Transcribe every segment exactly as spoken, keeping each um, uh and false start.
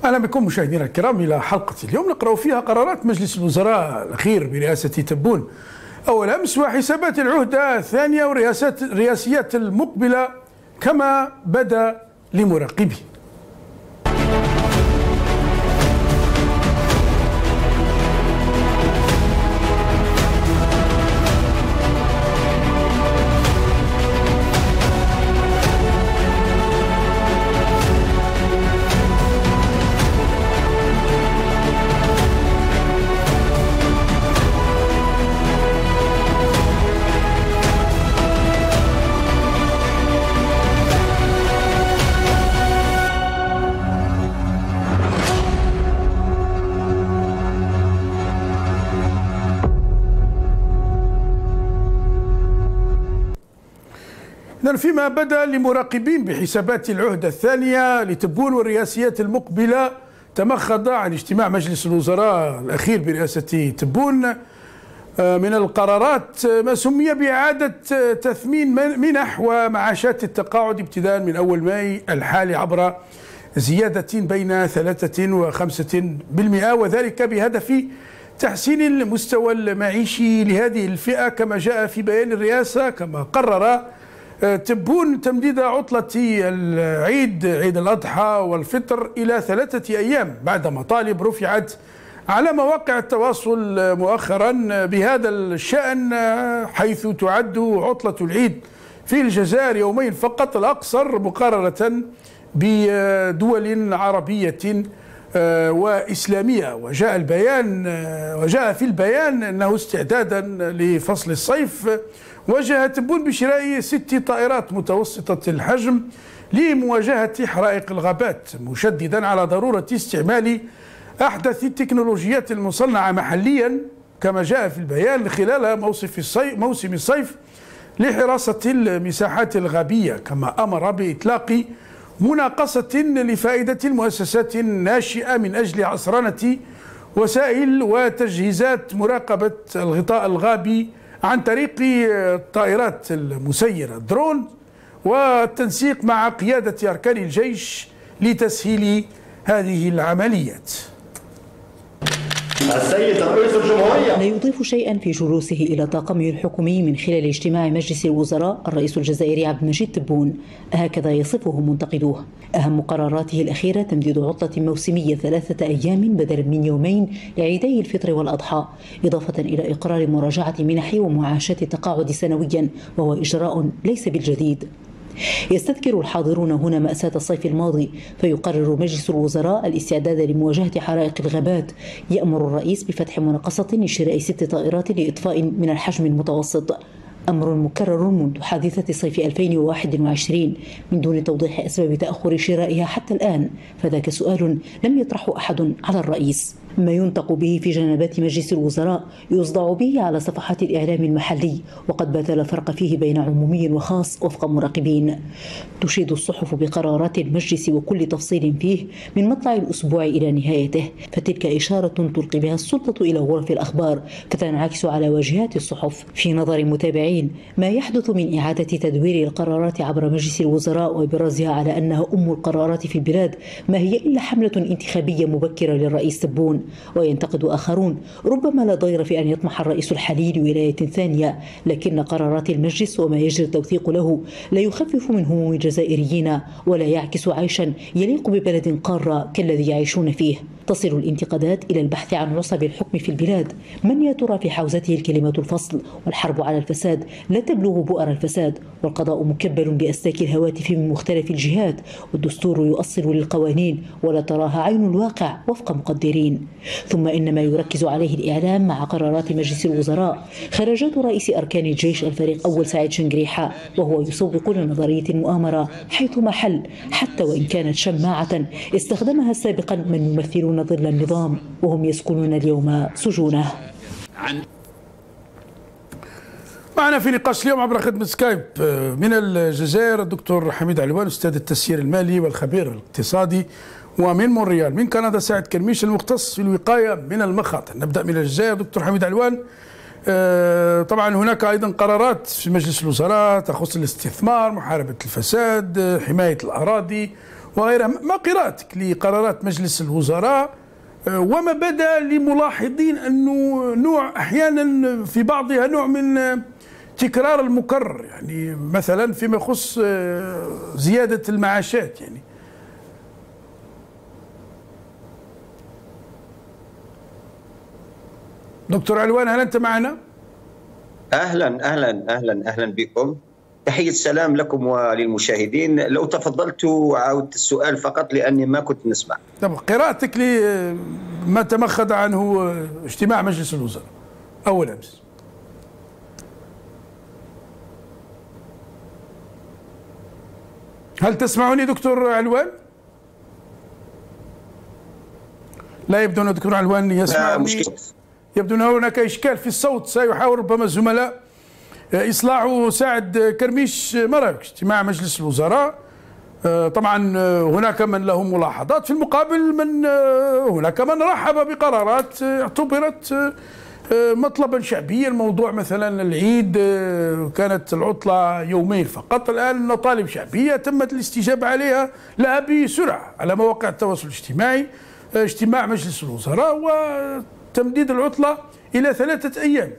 أهلا بكم مشاهدينا الكرام إلى حلقة اليوم نقرأ فيها قرارات مجلس الوزراء الأخير برئاسة تبون أول أمس وحسابات العهدة الثانية والرئاسات الرئاسيات المقبلة كما بدا لمراقبيه. فيما بدا لمراقبين بحسابات العهدة الثانية لتبون والرئاسيات المقبلة تمخض عن اجتماع مجلس الوزراء الأخير برئاسة تبون من القرارات ما سمي بإعادة تثمين منح ومعاشات التقاعد ابتداء من أول ماي الحالي عبر زيادة بين ثلاثة وخمسة بالمئة، وذلك بهدف تحسين المستوى المعيشي لهذه الفئة كما جاء في بيان الرئاسة. كما قرر تبون تمديد عطلة العيد عيد الأضحى والفطر إلى ثلاثة أيام بعد مطالب رفعت على مواقع التواصل مؤخرا بهذا الشأن، حيث تعد عطلة العيد في الجزائر يومين فقط الأقصر مقارنة بدول عربية وإسلامية. وجاء البيان وجاء في البيان أنه استعدادا لفصل الصيف وجه تبون بشراء ست طائرات متوسطة الحجم لمواجهة حرائق الغابات، مشددا على ضرورة استعمال أحدث التكنولوجيات المصنعة محليا كما جاء في البيان خلال موسم الصيف لحراسة المساحات الغابية. كما أمر بإطلاق مناقصة لفائدة المؤسسات الناشئة من أجل عصرنة وسائل وتجهيزات مراقبة الغطاء الغابي عن طريق الطائرات المسيرة درون، والتنسيق مع قيادة أركان الجيش لتسهيل هذه العمليات. السيد رئيس الجمهورية لا يضيف شيئا في جلوسه إلى طاقمه الحكومي من خلال اجتماع مجلس الوزراء الرئيس الجزائري عبد المجيد تبون، هكذا يصفه منتقدوه. أهم قراراته الأخيرة تمديد عطلة موسمية ثلاثة أيام بدلا من يومين لعيدي الفطر والأضحى، إضافة إلى إقرار مراجعة منح ومعاشات التقاعد سنويا، وهو إجراء ليس بالجديد. يستذكر الحاضرون هنا مأساة الصيف الماضي، فيقرر مجلس الوزراء الاستعداد لمواجهة حرائق الغابات. يأمر الرئيس بفتح مناقصة لشراء ست طائرات لإطفاء من الحجم المتوسط، أمر مكرر منذ حادثة صيف ألفين وواحد وعشرين من دون توضيح أسباب تأخر شرائها حتى الآن، فذاك سؤال لم يطرحه أحد على الرئيس. ما ينطق به في جنبات مجلس الوزراء يصدع به على صفحات الإعلام المحلي، وقد بات لا فرق فيه بين عمومي وخاص وفق مراقبين. تشيد الصحف بقرارات المجلس وكل تفصيل فيه من مطلع الأسبوع إلى نهايته، فتلك إشارة تلقي بها السلطة إلى غرف الأخبار فتنعكس على واجهات الصحف. في نظر المتابعين ما يحدث من إعادة تدوير القرارات عبر مجلس الوزراء وإبرازها على أنها أم القرارات في البلاد ما هي إلا حملة انتخابية مبكرة للرئيس تبون. وينتقد آخرون ربما لا ضير في أن يطمح الرئيس الحالي لولاية ثانية، لكن قرارات المجلس وما يجري التوثيق له لا يخفف من هموم الجزائريين ولا يعكس عيشا يليق ببلد قارة كالذي يعيشون فيه. تصل الانتقادات إلى البحث عن عصب الحكم في البلاد، من يا ترى في حوزته الكلمة الفصل، والحرب على الفساد لا تبلغ بؤر الفساد، والقضاء مكبل بأسلاك الهواتف من مختلف الجهات، والدستور يؤصل للقوانين ولا تراها عين الواقع وفق مقدرين. ثم إن ما يركز عليه الإعلام مع قرارات مجلس الوزراء خرجات رئيس أركان الجيش الفريق أول سعيد شنقريحة، وهو يسوق لنظرية المؤامرة حيث محل، حتى وإن كانت شماعة استخدمها سابقا من يمثلون ظل النظام وهم يسكنون اليوم سجونه. معنا في نقاش اليوم عبر خدمة سكايب من الجزائر الدكتور حميد علوان أستاذ التسيير المالي والخبير الاقتصادي، ومن مونريال من كندا سعد كرميش المختص في الوقاية من المخاطر. نبدأ من الجزائر دكتور حميد علوان. طبعا هناك أيضا قرارات في مجلس الوزراء تخص الاستثمار، محاربة الفساد، حماية الأراضي، وغيرها. ما قراءتك لقرارات مجلس الوزراء وما بدا لملاحظين أنه نوع أحيانا في بعضها نوع من تكرار المكرر، يعني مثلا فيما يخص زيادة المعاشات. يعني دكتور علوان، هل أنت معنا؟ أهلا أهلا أهلا أهلا بكم، تحية السلام لكم وللمشاهدين. لو تفضلت عودت السؤال فقط لأني ما كنت نسمع. طب قراءتك لما تمخض عنه اجتماع مجلس الوزراء أول أمس. هل تسمعني دكتور علوان؟ لا يبدو أن دكتور علوان يسمعني. يبدو أن هناك إشكال في الصوت، سيحاول ربما الزملاء إصلاحه. سعد كرميش، ما رأيك اجتماع مجلس الوزراء؟ طبعا هناك من له ملاحظات، في المقابل من هناك من رحب بقرارات اعتبرت مطلبا شعبيا. الموضوع مثلا العيد كانت العطلة يومين فقط، الآن مطالب شعبية تمت الاستجابة عليها لها بسرعة على مواقع التواصل الاجتماعي. اجتماع مجلس الوزراء وتمديد العطلة إلى ثلاثة أيام.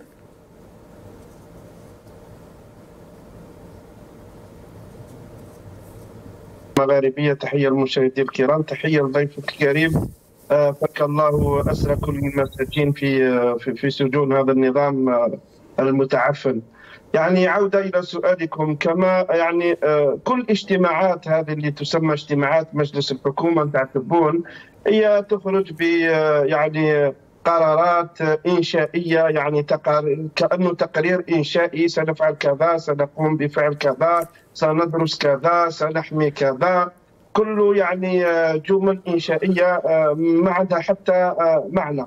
مغاربية، تحية المشاهدين الكرام، تحية لضيفك الكريم. فك الله أسر كل المساكين في في في سجون هذا النظام المتعفن. يعني عودة إلى سؤالكم، كما يعني كل اجتماعات هذه اللي تسمى اجتماعات مجلس الحكومة نتاع تبون هي تخرج ب يعني قرارات إنشائية، يعني تقارير كأنه تقرير إنشائي، سنفعل كذا، سنقوم بفعل كذا، سندرس كذا، سنحمي كذا، كله يعني جمل إنشائية ما عندها حتى معنى.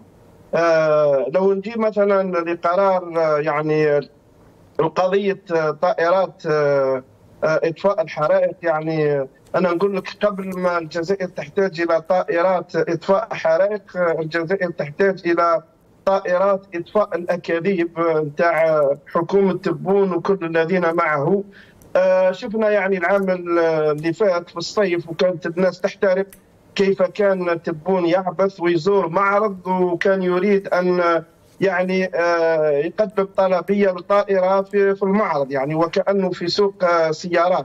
لو نجي مثلا لقرار يعني القضية طائرات إطفاء الحرائق، يعني أنا نقول لك قبل ما الجزائر تحتاج إلى طائرات إطفاء حرائق، الجزائر تحتاج إلى طائرات إطفاء الأكاذيب نتاع حكومة تبون وكل الذين معه. شفنا يعني العام اللي فات في الصيف وكانت الناس تحترق كيف كان تبون يعبث ويزور معرض، وكان يريد أن يعني يقدم طلبية لطائرة في المعرض، يعني وكأنه في سوق سيارات.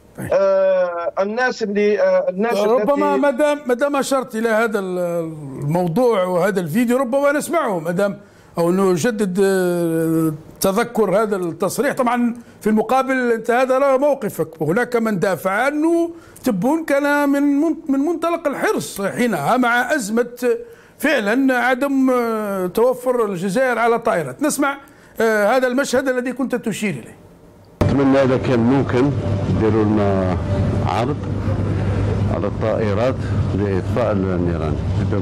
آه الناس اللي آه الناس ربما ما دام ما دام اشرت الى هذا الموضوع وهذا الفيديو ربما نسمعه، ما دام او نجدد تذكر هذا التصريح. طبعا في المقابل انت هذا موقفك، وهناك من دافع عنه. تبون كان من من منطلق الحرص حينها مع ازمه فعلا عدم توفر الجزائر على طائرات. نسمع آه هذا المشهد الذي كنت تشير اليه. أتمنى إذا كان ممكن يديروا لنا عرض على الطائرات لإطفاء النيران.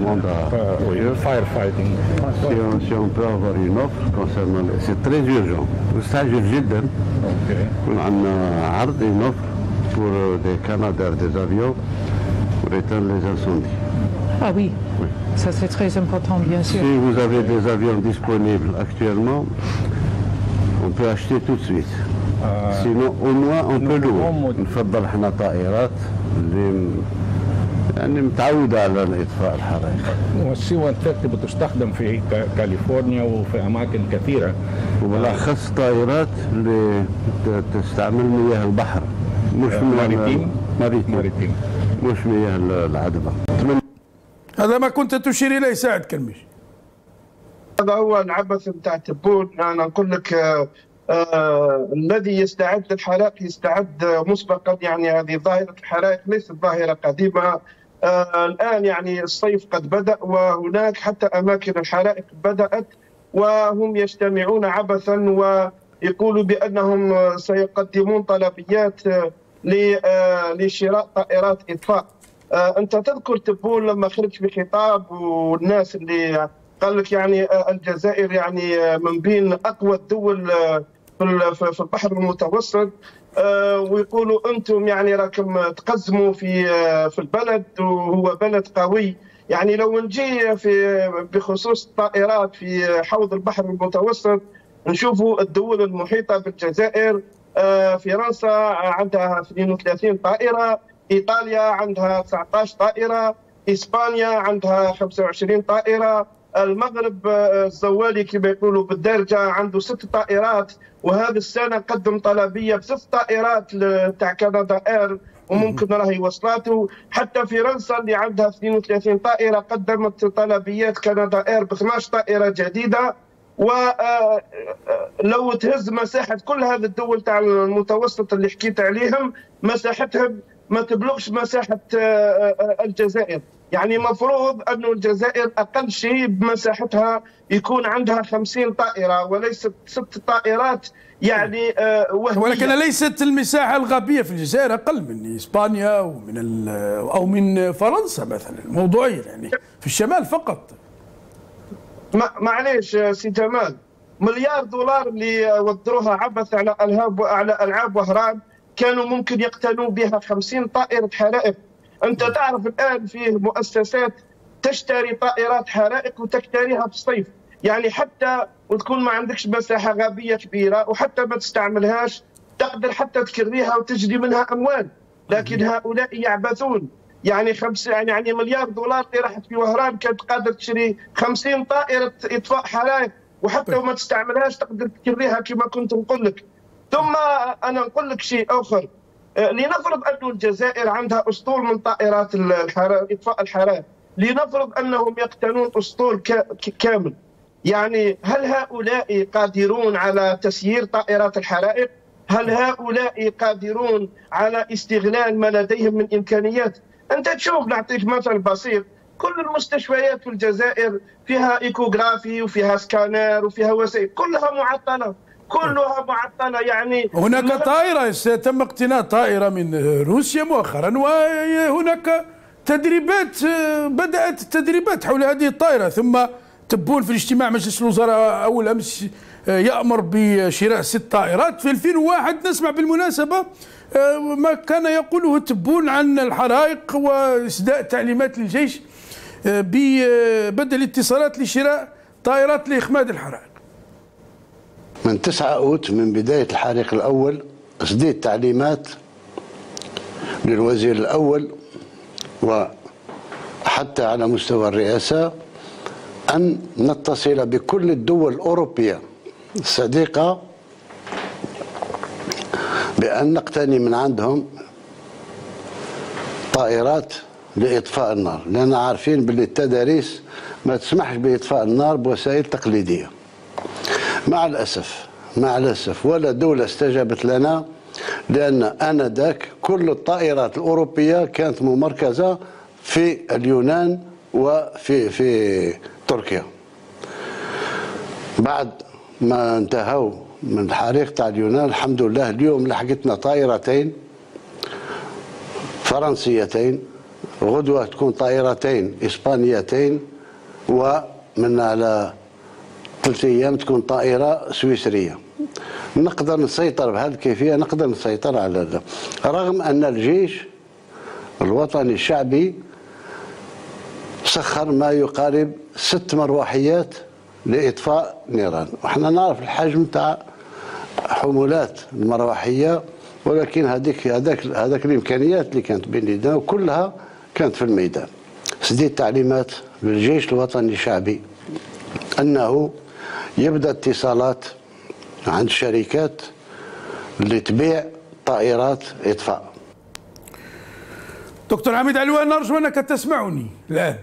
fire fighting. Si on, si on peut avoir une offre concernant, c'est très urgent. مستعجل جدا. يكون عندنا عرض une offre pour des canadairs, des avions pour éteindre les incendies. Ah oui. Oui. Ça c'est très important, bien sûr. Si vous avez des avions disponibles actuellement, on peut acheter tout de suite. Sinon au moins on peut louer. نفضل احنا طائرات اللي يعني متعودة على إطفاء الحرائق. والسي واحد ثلاثين بتستخدم في كاليفورنيا وفي أماكن كثيرة، وبالأخص طائرات اللي تستعمل مياه البحر، مش ماريتيم ماريتيم مش مياه العذبة. هذا ما كنت تشير إليه سعد كرميش. هذا هو العبث نتاع تبون. أنا نقول لك آه الذي يستعد للحرائق يستعد مسبقا. يعني هذه ظاهرة الحرائق ليست ظاهرة قديمة. آه الآن يعني الصيف قد بدأ، وهناك حتى أماكن الحرائق بدأت، وهم يجتمعون عبثا ويقولوا بأنهم سيقدمون طلبيات لشراء طائرات إطفاء. آه أنت تذكر تبون لما خرج بخطاب والناس اللي قال لك يعني الجزائر يعني من بين اقوى الدول في البحر المتوسط، ويقولوا انتم يعني راكم تقزموا في في البلد وهو بلد قوي. يعني لو نجي في بخصوص الطائرات في حوض البحر المتوسط نشوفوا الدول المحيطه بالجزائر. فرنسا عندها اثنين وثلاثين طائره، إيطاليا عندها تسعة عشر طائرة، إسبانيا عندها خمسة وعشرين طائرة، المغرب الزوالي كما يقولوا بالدارجة عنده ست طائرات، وهذه السنة قدم طلبية بست طائرات تاع كندا اير وممكن راهي وصلاته. حتى فرنسا اللي عندها اثنين وثلاثين طائرة قدمت طلبيات كندا اير ب اثنتي عشرة طائرة جديدة. ولو تهز مساحة كل هذه الدول تاع المتوسط اللي حكيت عليهم مساحتهم ما تبلغش مساحة الجزائر. يعني مفروض أن الجزائر أقل شيء بمساحتها يكون عندها خمسين طائرة وليست ست طائرات يعني وهمية. ولكن ليست المساحة الغابية في الجزائر أقل من إسبانيا ومن أو من فرنسا مثلا موضوعيا، يعني في الشمال فقط. معليش سي جمال، مليار دولار اللي وضروها عبث على الهاب على العاب وهران كانوا ممكن يقتنوا بها خمسين طائرة حرائق. أنت تعرف الآن فيه مؤسسات تشتري طائرات حرائق وتشتريها في الصيف، يعني حتى وتكون ما عندكش مساحة غابية كبيرة وحتى ما تستعملهاش تقدر حتى تكريها وتجري منها أموال. لكن هؤلاء يعبثون. يعني خمس يعني مليار دولار اللي راحت في وهران كانت قادر تشتري خمسين طائرة إطفاء حرائق وحتى وما تستعملهاش تقدر تكريها كما كنت نقول لك. ثم أنا نقول لك شيء آخر، لنفرض أن الجزائر عندها أسطول من طائرات إطفاء الحرائق، لنفرض أنهم يقتنون أسطول كامل، يعني هل هؤلاء قادرون على تسيير طائرات الحرائق؟ هل هؤلاء قادرون على استغلال ما لديهم من إمكانيات؟ أنت تشوف، نعطيك مثل بسيط، كل المستشفيات في الجزائر فيها إيكوغرافي وفيها سكانر وفيها وسائل، كلها معطلة كلها معطلة. يعني هناك طائرة تم اقتناء طائرة من روسيا مؤخرا، وهناك تدريبات بدأت التدريبات حول هذه الطائرة. ثم تبون في الاجتماع مجلس الوزراء أول أمس يأمر بشراء ست طائرات. في ألفين وواحد نسمع بالمناسبة ما كان يقوله تبون عن الحرائق وإسداء تعليمات للجيش ببدء الاتصالات لشراء طائرات لإخماد الحرائق. من تسعة أوت من بداية الحريق الأول أسديت تعليمات للوزير الأول وحتى على مستوى الرئاسة أن نتصل بكل الدول الأوروبية الصديقة بأن نقتني من عندهم طائرات لإطفاء النار، لأننا عارفين باللي التداريس ما تسمحش بإطفاء النار بوسائل تقليدية. مع الأسف مع الأسف ولا دولة استجابت لنا، لأن آنذاك كل الطائرات الأوروبية كانت ممركزة في اليونان وفي في تركيا. بعد ما انتهوا من الحريق تاع اليونان الحمد لله اليوم لحقتنا طائرتين فرنسيتين، غدوة تكون طائرتين إسبانيتين، ومن على ثلاث أيام تكون طائرة سويسرية. نقدر نسيطر بهذه الكيفية، نقدر نسيطر على هذا، رغم أن الجيش الوطني الشعبي سخر ما يقارب ست مروحيات لإطفاء نيران. وإحنا نعرف الحجم تاع حمولات المروحية، ولكن هذيك هذاك هذاك الإمكانيات اللي كانت بين يدينا كلها كانت في الميدان. سديت تعليمات للجيش الوطني الشعبي أنه يبدأ اتصالات عند الشركات اللي تبيع طائرات إطفاء. دكتور عميد علوان، نرجو أنك تسمعني الآن.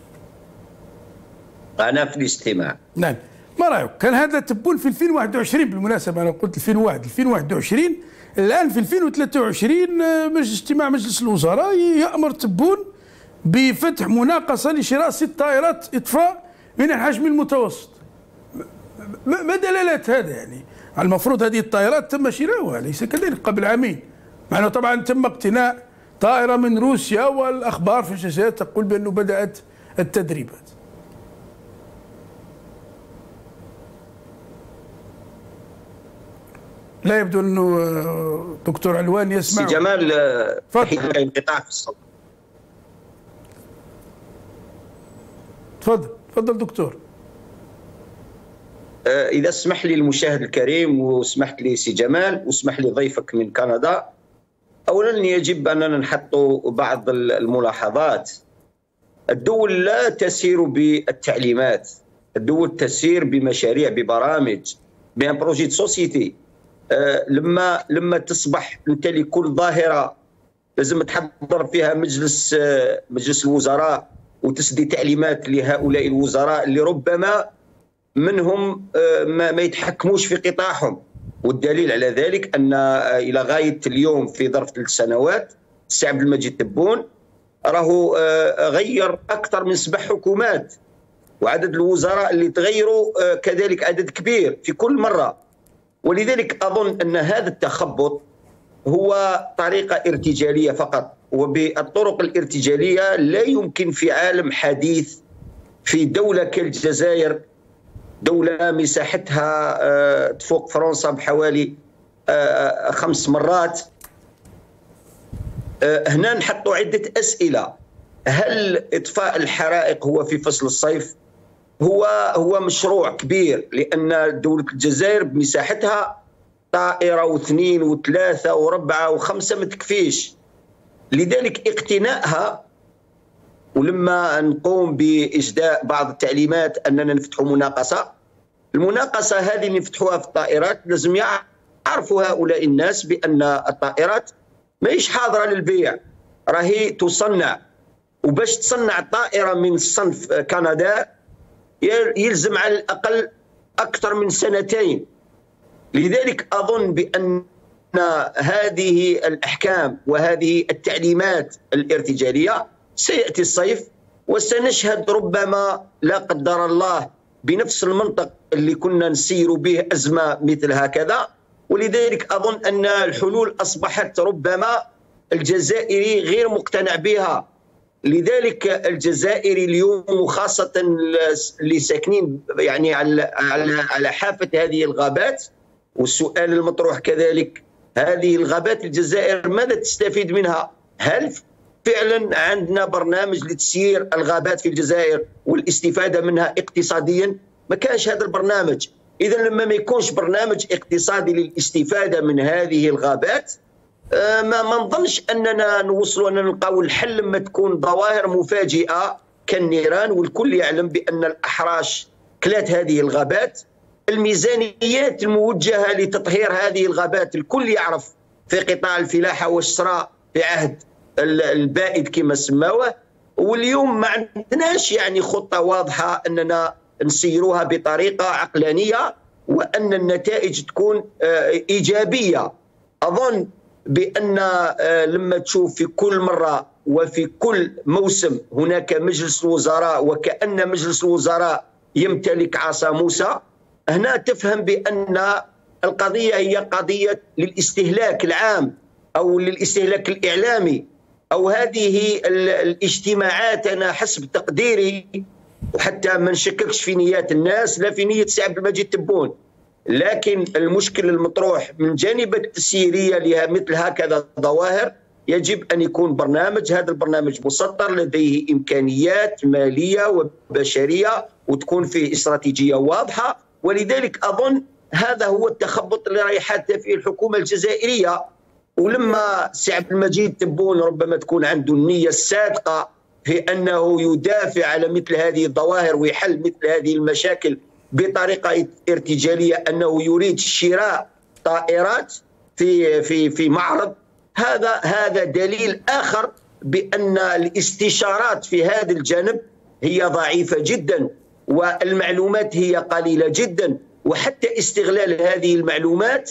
أنا في الاستماع. نعم، ما رأيك؟ كان هذا تبون في ألفين وواحد وعشرين بالمناسبة، أنا قلت ألفين وواحد ألفين وواحد وعشرين، الآن في ألفين وثلاثة وعشرين مجلس اجتماع مجلس الوزراء يأمر تبون بفتح مناقصة لشراء ست طائرات إطفاء من الحجم المتوسط. ما دلالة هذا؟ يعني المفروض هذه الطائرات تم شراؤها، ليس كذلك قبل عامين، مع أنه طبعا تم اقتناء طائرة من روسيا والأخبار في الجزائر تقول بأنه بدأت التدريبات. لا يبدو أنه دكتور علوان يسمع. سي جمال، انقطاع في الصوت. تفضل تفضل دكتور. إذا اسمح لي المشاهد الكريم واسمحت لي سي جمال واسمح لي ضيفك من كندا، أولا يجب أننا نحط بعض الملاحظات. الدول لا تسير بالتعليمات، الدول تسير بمشاريع، ببرامج، بان بروجي دو سوسيتي. أه لما لما تصبح انت لكل ظاهره لازم تحضر فيها مجلس أه مجلس الوزراء وتسدي تعليمات لهؤلاء الوزراء اللي ربما منهم أه ما, ما يتحكموش في قطاعهم. والدليل على ذلك ان أه الى غايه اليوم في ظرف ثلاث سنوات السي عبد المجيد تبون راهو أه غير اكثر من سبع حكومات، وعدد الوزراء اللي تغيروا كذلك عدد كبير في كل مرة. ولذلك أظن أن هذا التخبط هو طريقة ارتجالية فقط، وبالطرق الارتجالية لا يمكن في عالم حديث في دولة كالجزائر، دولة مساحتها تفوق فرنسا بحوالي خمس مرات. هنا نحطوا عدة أسئلة. هل إطفاء الحرائق هو في فصل الصيف؟ هو هو مشروع كبير، لأن دولة الجزائر بمساحتها طائرة واثنين وثلاثة وربعة وخمسة ما تكفيش. لذلك اقتنائها، ولما نقوم بإجداء بعض التعليمات أننا نفتح مناقصة، المناقصة هذه اللي نفتحوها في الطائرات لازم يعرفوا هؤلاء الناس بأن الطائرات ماهيش حاضرة للبيع، راهي تصنع، وباش تصنع طائرة من صنف كندا يلزم على الأقل أكثر من سنتين. لذلك أظن بأن هذه الأحكام وهذه التعليمات الارتجالية سيأتي الصيف وسنشهد ربما لا قدر الله بنفس المنطق اللي كنا نسير به أزمة مثل هكذا. ولذلك أظن أن الحلول أصبحت ربما الجزائري غير مقتنع بها. لذلك الجزائري اليوم وخاصة اللي ساكنين يعني على على على حافة هذه الغابات، والسؤال المطروح كذلك هذه الغابات الجزائر ماذا تستفيد منها؟ هل فعلا عندنا برنامج لتسيير الغابات في الجزائر والاستفادة منها اقتصاديا؟ ما كانش هذا البرنامج. إذا لما ما يكونش برنامج اقتصادي للاستفادة من هذه الغابات، ما ما نظنش اننا نوصلوا ان نلقاو الحل لما تكون ظواهر مفاجئه كالنيران. والكل يعلم بان الاحراش كلات هذه الغابات، الميزانيات الموجهه لتطهير هذه الغابات الكل يعرف في قطاع الفلاحه والشراء في عهد البائد كما سماوه. واليوم ما عندناش يعني خطه واضحه اننا نسيروها بطريقه عقلانيه وان النتائج تكون ايجابيه. اظن بأن لما تشوف في كل مرة وفي كل موسم هناك مجلس الوزراء وكأن مجلس الوزراء يمتلك عصا موسى، هنا تفهم بأن القضية هي قضية للاستهلاك العام أو للاستهلاك الإعلامي، أو هذه الاجتماعات. أنا حسب تقديري، وحتى ما نشككش في نيات الناس لا في نية سي عبد المجيد تبون، لكن المشكل المطروح من جانب التسييرية لها مثل هكذا ظواهر يجب أن يكون برنامج. هذا البرنامج مسطر لديه إمكانيات مالية وبشرية وتكون فيه استراتيجية واضحة. ولذلك أظن هذا هو التخبط اللي راهي حادثة فيه الحكومة الجزائرية. ولما سي عبد المجيد تبون ربما تكون عنده النية الصادقة في أنه يدافع على مثل هذه الظواهر ويحل مثل هذه المشاكل بطريقة ارتجالية، أنه يريد شراء طائرات في في في معرض، هذا هذا دليل آخر بأن الاستشارات في هذا الجانب هي ضعيفة جدا والمعلومات هي قليلة جدا، وحتى استغلال هذه المعلومات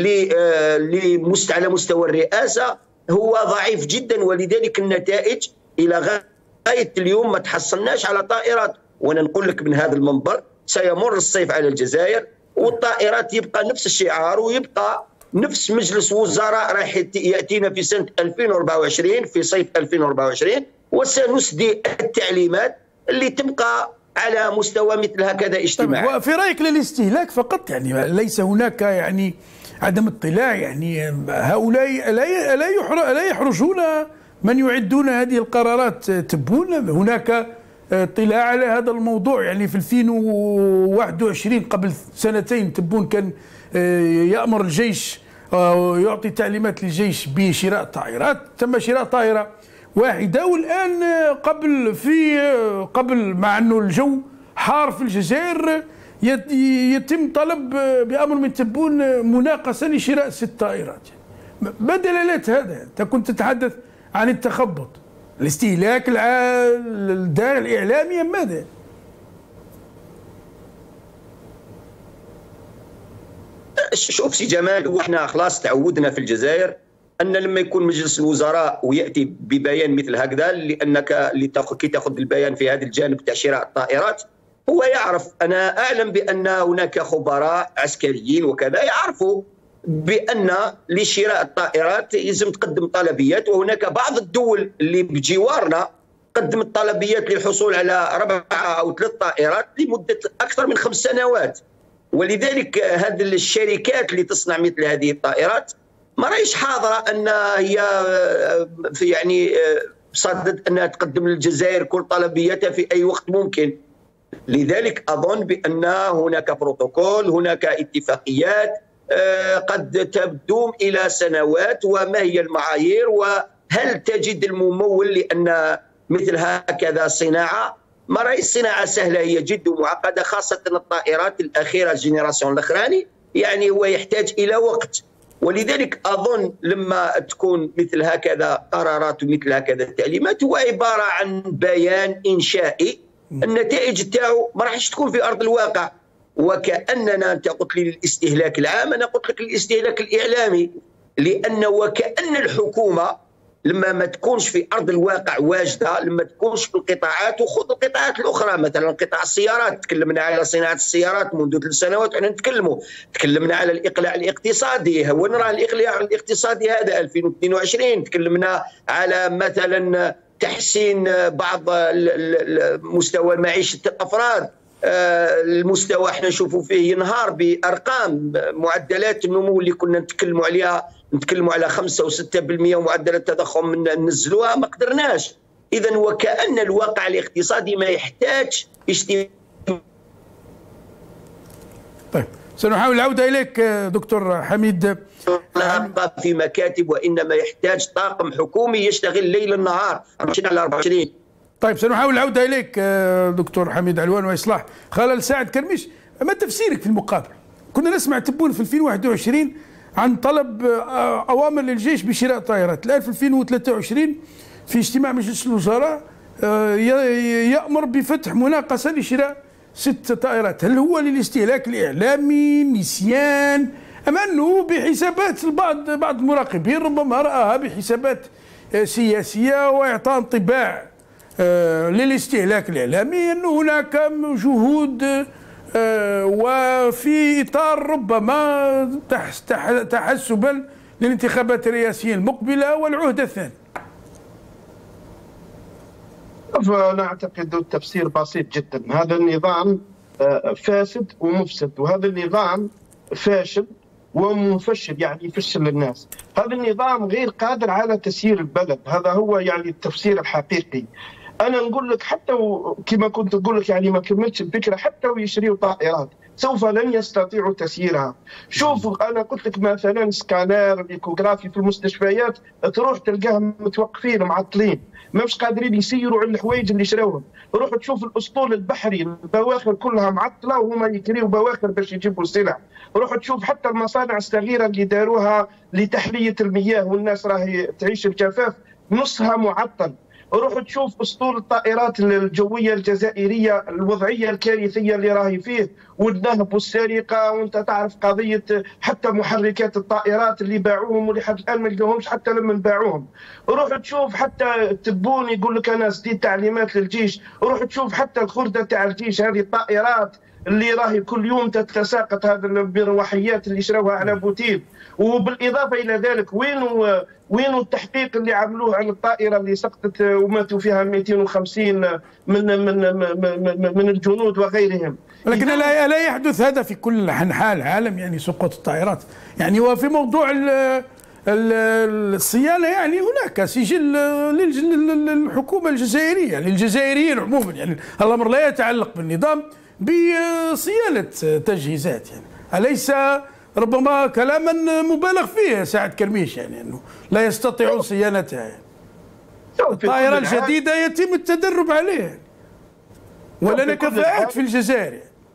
على مستوى الرئاسة هو ضعيف جدا. ولذلك النتائج إلى غاية اليوم ما تحصلناش على طائرات. وأنا نقول لك من هذا المنبر سيمر الصيف على الجزائر والطائرات يبقى نفس الشعار ويبقى نفس مجلس وزراء راح يأتينا في سنة ألفين وأربعة وعشرين في صيف ألفين وأربعة وعشرين، وسنسدي التعليمات اللي تبقى على مستوى مثل هكذا اجتماعي. وفي رأيك للاستهلاك فقط يعني ليس هناك يعني عدم اطلاع؟ يعني هؤلاء لا يحرجون من يعدون هذه القرارات تبون؟ هناك اطلاع على هذا الموضوع. يعني في ألفين وواحد وعشرين قبل سنتين تبون كان يأمر الجيش ويعطي تعليمات للجيش بشراء طائرات. تم شراء طائرة واحدة، والآن قبل في قبل مع أنه الجو حار في الجزائر يتم طلب بأمر من تبون مناقصة لشراء ست طائرات. ما دلالات هذا؟ أنت كنت تتحدث عن التخبط، الاستهلاك الدار الإعلامي، ماذا؟ شوف سي جمال، احنا خلاص تعودنا في الجزائر ان لما يكون مجلس الوزراء وياتي ببيان مثل هكذا، لانك كي تاخذ البيان في هذا الجانب تاع شراء الطائرات، هو يعرف، انا اعلم بان هناك خبراء عسكريين وكذا يعرفوا بان لشراء الطائرات يلزم تقدم طلبيات، وهناك بعض الدول اللي بجوارنا قدمت طلبيات للحصول على اربعه او ثلاث طائرات لمده اكثر من خمس سنوات. ولذلك هذه الشركات اللي تصنع مثل هذه الطائرات ما راهيش حاضره ان هي في يعني بصدد انها تقدم للجزائر كل طلبياتها في اي وقت ممكن. لذلك اظن بان هناك بروتوكول، هناك اتفاقيات قد تدوم الى سنوات، وما هي المعايير، وهل تجد الممول، لان مثل هكذا صناعه ما راهي الصناعه سهله، هي جد معقده، خاصه الطائرات الاخيره الجينيراسيون الاخراني، يعني هو يحتاج الى وقت. ولذلك اظن لما تكون مثل هكذا قرارات ومثل هكذا تعليمات هو عباره عن بيان انشائي، النتائج تاعو ما راحش تكون في ارض الواقع. وكاننا انت قلت لي الاستهلاك العام، انا قلت لك الاستهلاك الاعلامي، لان وكان الحكومه لما ما تكونش في ارض الواقع واجده، لما تكونش في القطاعات، وخذ القطاعات الاخرى مثلا قطاع السيارات، تكلمنا على صناعه السيارات منذ ثلاث سنوات احنا نتكلموا، تكلمنا على الاقلاع الاقتصادي، وين راه الاقلاع الاقتصادي هذا ألفين واثنين وعشرين، تكلمنا على مثلا تحسين بعض مستوى معيشه الافراد، المستوى احنا نشوفوا فيه ينهار بارقام، معدلات النمو اللي كنا نتكلموا عليها نتكلموا على خمسة وستة بالمئة ومعدلات التضخم ننزلوها ما قدرناش. اذا وكأن الواقع الاقتصادي ما يحتاج اجتماع. طيب سنحاول العوده اليك دكتور حميد. لا يبقى في مكاتب، وانما يحتاج طاقم حكومي يشتغل ليل نهار أربعة وعشرين على أربعة وعشرين. طيب سنحاول العوده اليك دكتور حميد علوان واصلاح. خلال سعد كرميش، ما تفسيرك في المقابل؟ كنا نسمع تبون في ألفين وواحد وعشرين عن طلب اوامر للجيش بشراء طائرات، الان في ألفين وثلاثة وعشرين في اجتماع مجلس الوزراء يأمر بفتح مناقصه لشراء ست طائرات. هل هو للاستهلاك الاعلامي، نسيان، ام انه بحسابات البعض بعض المراقبين ربما راها بحسابات سياسيه واعطاء انطباع للاستهلاك الاعلامي انه هناك جهود وفي اطار ربما تحسبا للانتخابات الرئاسيه المقبله والعهده الثاني؟ أنا أعتقد التفسير بسيط جدا. هذا النظام فاسد ومفسد، وهذا النظام فاشل ومفشل، يعني يفشل الناس. هذا النظام غير قادر على تسيير البلد، هذا هو يعني التفسير الحقيقي. أنا نقول لك حتى كما كنت أقول لك، يعني ما كملتش الفكرة، حتى ويشريوا طائرات سوف لن يستطيعوا تسييرها. شوفوا أنا قلت لك مثلا سكانر الايكوغرافي في المستشفيات تروح تلقاهم متوقفين معطلين، مش قادرين يسيروا على الحوايج اللي شراوهم. روح تشوف الاسطول البحري البواخر كلها معطله وهما يكريوا بواخر باش يجيبوا السلع. روح تشوف حتى المصانع الصغيره اللي داروها لتحليه المياه والناس راهي تعيش الجفاف نصها معطل. روح تشوف اسطول الطائرات الجويه الجزائريه الوضعيه الكارثيه اللي راهي فيه، والنهب والسرقه، وانت تعرف قضيه حتى محركات الطائرات اللي باعوهم واللي حتى الان ما لقاهمش حتى لما باعوهم. روح تشوف حتى تبون يقول لك انا سديت تعليمات للجيش. روح تشوف حتى الخرده تاع الجيش، هذه الطائرات اللي راهي كل يوم تتساقط، هذا المروحيات اللي شراوها على بوتين. وبالاضافه الى ذلك وين وين التحقيق اللي عملوه على الطائره اللي سقطت وماتوا فيها مئتين وخمسين من من من, من الجنود وغيرهم. لكن لا لا يحدث هذا في كل انحاء العالم، يعني سقوط الطائرات. يعني وفي موضوع الصيانه يعني هناك سجل للحكومه الجزائريه، للجزائريين عموما. يعني الامر لا يتعلق بالنظام بصيانه تجهيزات، يعني أليس ربما كلاما مبالغ فيه سعد كرميش، يعني أنه لا يستطيعون صيانتها. يعني الطائرة الجديدة يتم التدرب عليها، ولنا كفاءات في الجزائر.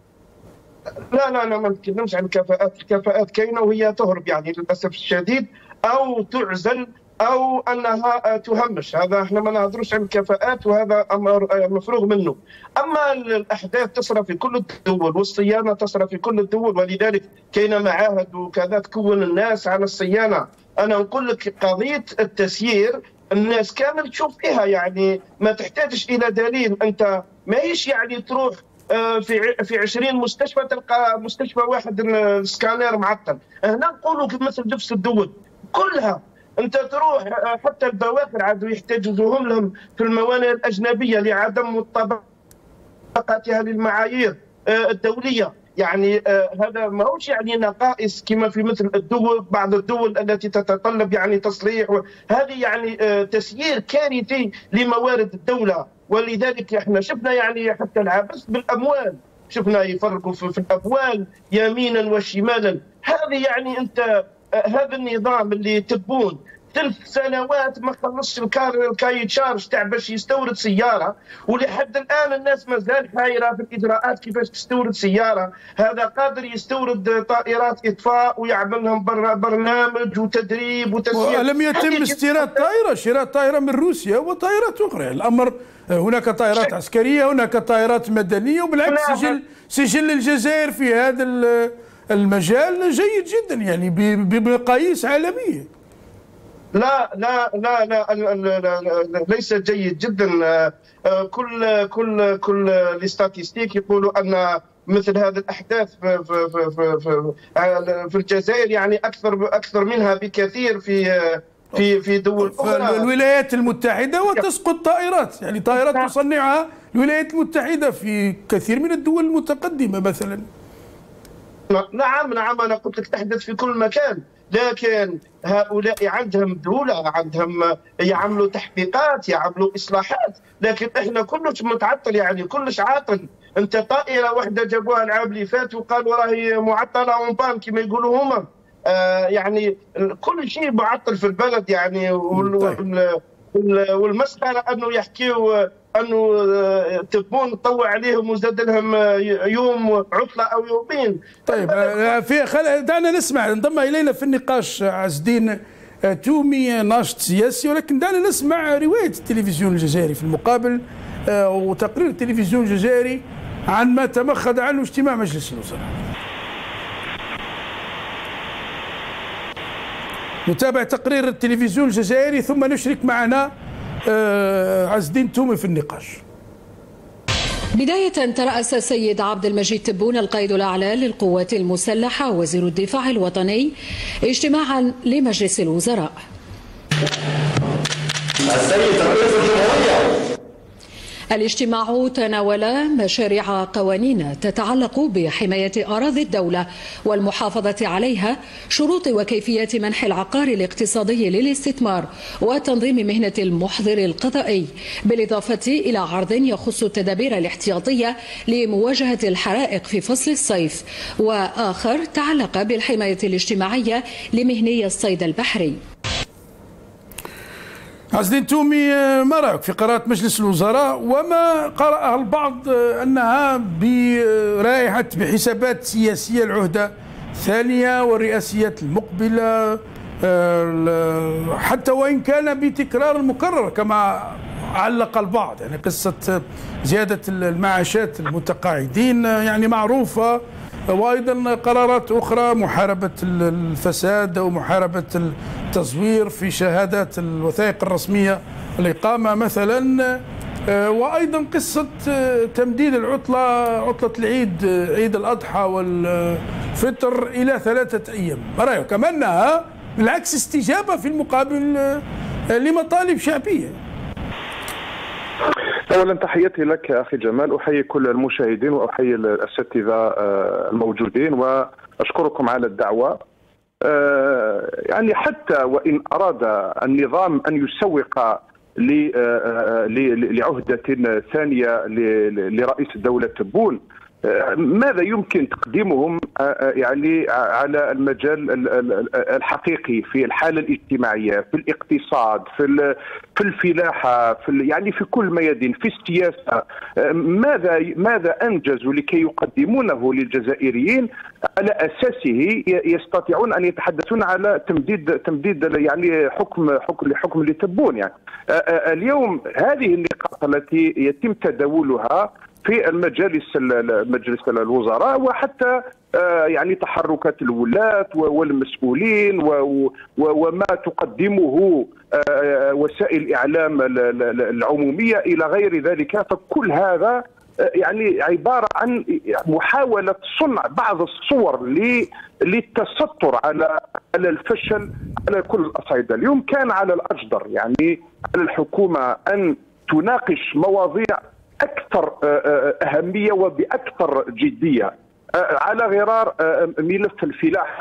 لا لا لا ما نتكلمش عن كفاءات، الكفاءات كاينه وهي تهرب يعني للاسف الشديد، او تعزل او انها تهمش. هذا احنا ما نهضروش عن الكفاءات، وهذا امر مفروغ منه. اما الاحداث تصرى في كل الدول والصيانه تصرى في كل الدول، ولذلك كاين معاهد وكذا تكون الناس على الصيانه. انا نقول لك قضيه التسيير الناس كامل تشوف فيها، يعني ما تحتاجش الى دليل. انت ماهيش يعني تروح في في عشرين مستشفى تلقى مستشفى واحد السكانير معطل. هنا نقولوا مثل نفس الدول كلها انت تروح حتى البواخر عادوا يحتجزوهم لهم في الموانئ الاجنبيه لعدم مطابقتها للمعايير الدوليه. يعني هذا ماهوش يعني نقائص كما في مثل الدول، بعض الدول التي تتطلب يعني تصليح. هذه يعني تسيير كارثي لموارد الدوله، ولذلك احنا شفنا يعني حتى العبث بالاموال، شفنا يفرقوا في الاموال يمينا وشمالا. هذه يعني انت هذا النظام اللي تبون ثلاث سنوات ما خلصش الكاي تشارج تاع باش يستورد سياره، ولحد الان الناس مازال حايره في الاجراءات كيفاش تستورد سياره. هذا قادر يستورد طائرات اطفاء ويعمل لهم برنامج وتدريب وتسيير. ولم يتم استيراد طائره، شراء طائره من روسيا وطائرات اخرى. الامر هناك طائرات عسكريه، هناك طائرات مدنيه، وبالعكس سجل سجل الجزائر في هذا المجال جيد جدا يعني بمقاييس عالميه. لا لا لا لا, لا, لا, لا ليس جيد جدا. كل كل كل الاستاتيستيك يقولوا ان مثل هذه الاحداث في في في في, في الجزائر يعني اكثر اكثر منها بكثير في في في دول اخرى. الولايات المتحده وتسقط طائرات، يعني طائرات تصنعها الولايات المتحده في كثير من الدول المتقدمه مثلا. نعم نعم انا قلت لك تحدث في كل مكان، لكن هؤلاء عندهم دولة، عندهم يعملوا تحقيقات، يعملوا إصلاحات، لكن إحنا كلش متعطل يعني كلش عاطل. أنت طائرة واحدة جابوها العام اللي فات وقالوا راهي معطلة اون بان كما يقولوا هما. آه يعني كل شيء معطل في البلد يعني. والمسخرة أنه يحكيوا أنه تبون تطوع عليهم وزاد لهم يوم عطلة أو يومين. طيب في خل... دعنا نسمع. انضم إلينا في النقاش عز الدين تومي ناشط سياسي، ولكن دعنا نسمع رواية التلفزيون الجزائري في المقابل وتقرير التلفزيون الجزائري عن ما تمخض عنه اجتماع مجلس الوزراء. نتابع تقرير التلفزيون الجزائري ثم نشرك معنا عز الدين تومي في النقاش. بداية ترأس السيد عبد المجيد تبون القائد الأعلى للقوات المسلحة وزير الدفاع الوطني اجتماعا لمجلس الوزراء. السيد رئيس الجمهورية. الاجتماع تناول مشاريع قوانين تتعلق بحماية أراضي الدولة والمحافظة عليها، شروط وكيفية منح العقار الاقتصادي للاستثمار، وتنظيم مهنة المحضر القضائي، بالإضافة إلى عرض يخص التدابير الاحتياطية لمواجهة الحرائق في فصل الصيف، وآخر تعلق بالحماية الاجتماعية لمهني الصيد البحري. عز الدين تومي، ما رأيك في قرارات مجلس الوزراء وما قرأها البعض أنها برائحة بحسابات سياسية العهدة الثانية والرئاسيات المقبلة، حتى وإن كان بتكرار المكرر كما علق البعض، يعني قصة زيادة المعاشات المتقاعدين يعني معروفة، وأيضا قرارات أخرى محاربة الفساد ومحاربة التزوير في شهادات الوثائق الرسمية الإقامة مثلا، وأيضا قصة تمديد العطلة عطلة العيد عيد الأضحى والفطر إلى ثلاثة أيام. ما رأيك؟ كما أنها بالعكس استجابة في المقابل لمطالب شعبية. اولا تحياتي لك اخي جمال، احيي كل المشاهدين واحيي الاساتذه الموجودين واشكركم على الدعوه. يعني حتى وان اراد النظام ان يسوق لعهده ثانيه لرئيس الدوله تبون، ماذا يمكن تقديمهم يعني على المجال الحقيقي في الحالة الاجتماعية، في الاقتصاد، في في الفلاحة، في يعني في كل ميادين، في السياسة. ماذا ماذا أنجزوا لكي يقدمونه للجزائريين على أساسه يستطيعون أن يتحدثون على تمديد تمديد يعني حكم حكم لحكم لتبون. يعني اليوم هذه النقاط التي يتم تداولها في المجالس مجلس الوزراء وحتى يعني تحركات الولاة والمسؤولين وما تقدمه وسائل الإعلام العمومية إلى غير ذلك، فكل هذا يعني عبارة عن محاولة صنع بعض الصور للتستر على على الفشل على كل الأصعدة. اليوم كان على الأجدر يعني على الحكومة أن تناقش مواضيع أكثر أهمية وبأكثر جدية على غرار ملف الفلاح.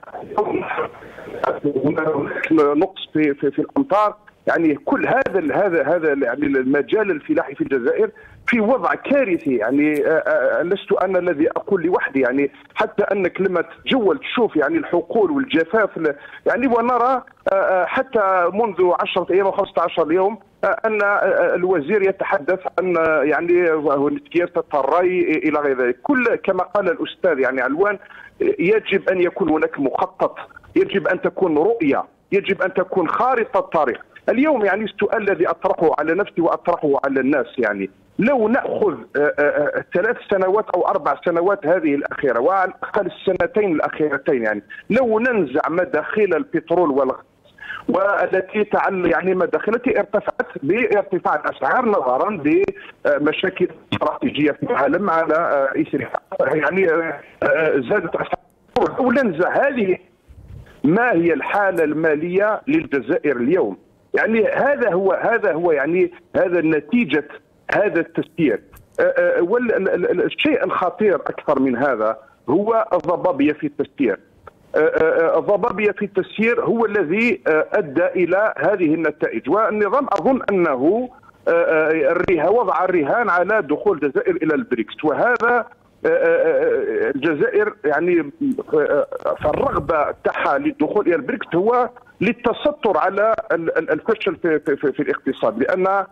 هناك نقص في في, في الأمطار، يعني كل هذا هذا هذا يعني المجال الفلاحي في الجزائر في وضع كارثي. يعني لست انا الذي اقول لوحدي، يعني حتى انك لما تتجول تشوف يعني الحقول والجفاف يعني، ونرى حتى منذ عشرة ايام او خمسة عشر يوم ان الوزير يتحدث عن يعني سياسه الري الى غير ذلك. كل كما قال الاستاذ يعني علوان، يجب ان يكون هناك مخطط، يجب ان تكون رؤيه، يجب ان تكون خارطه طريق. اليوم يعني السؤال الذي اطرحه على نفسي واطرحه على الناس، يعني لو ناخذ ثلاث سنوات او اربع سنوات هذه الاخيره وعلى الاقل السنتين الاخيرتين، يعني لو ننزع مداخيل البترول والغاز والتي تعل يعني مداخيل التي ارتفعت بارتفاع الاسعار نظرا لمشاكل استراتيجيه في العالم على اثرها، يعني زادت اسعار. لو ننزع هذه، ما هي الحاله الماليه للجزائر اليوم؟ يعني هذا هو هذا هو يعني هذا نتيجه هذا التسيير. والشيء الخطير اكثر من هذا هو الضبابيه في التسيير. الضبابيه في التسيير هو الذي ادى الى هذه النتائج، والنظام اظن انه وضع الرهان على دخول الجزائر الى البريكس، وهذا الجزائر يعني فالرغبه تاعها للدخول الى البريكس هو للتستر على الفشل في, في, في, في الاقتصاد، لان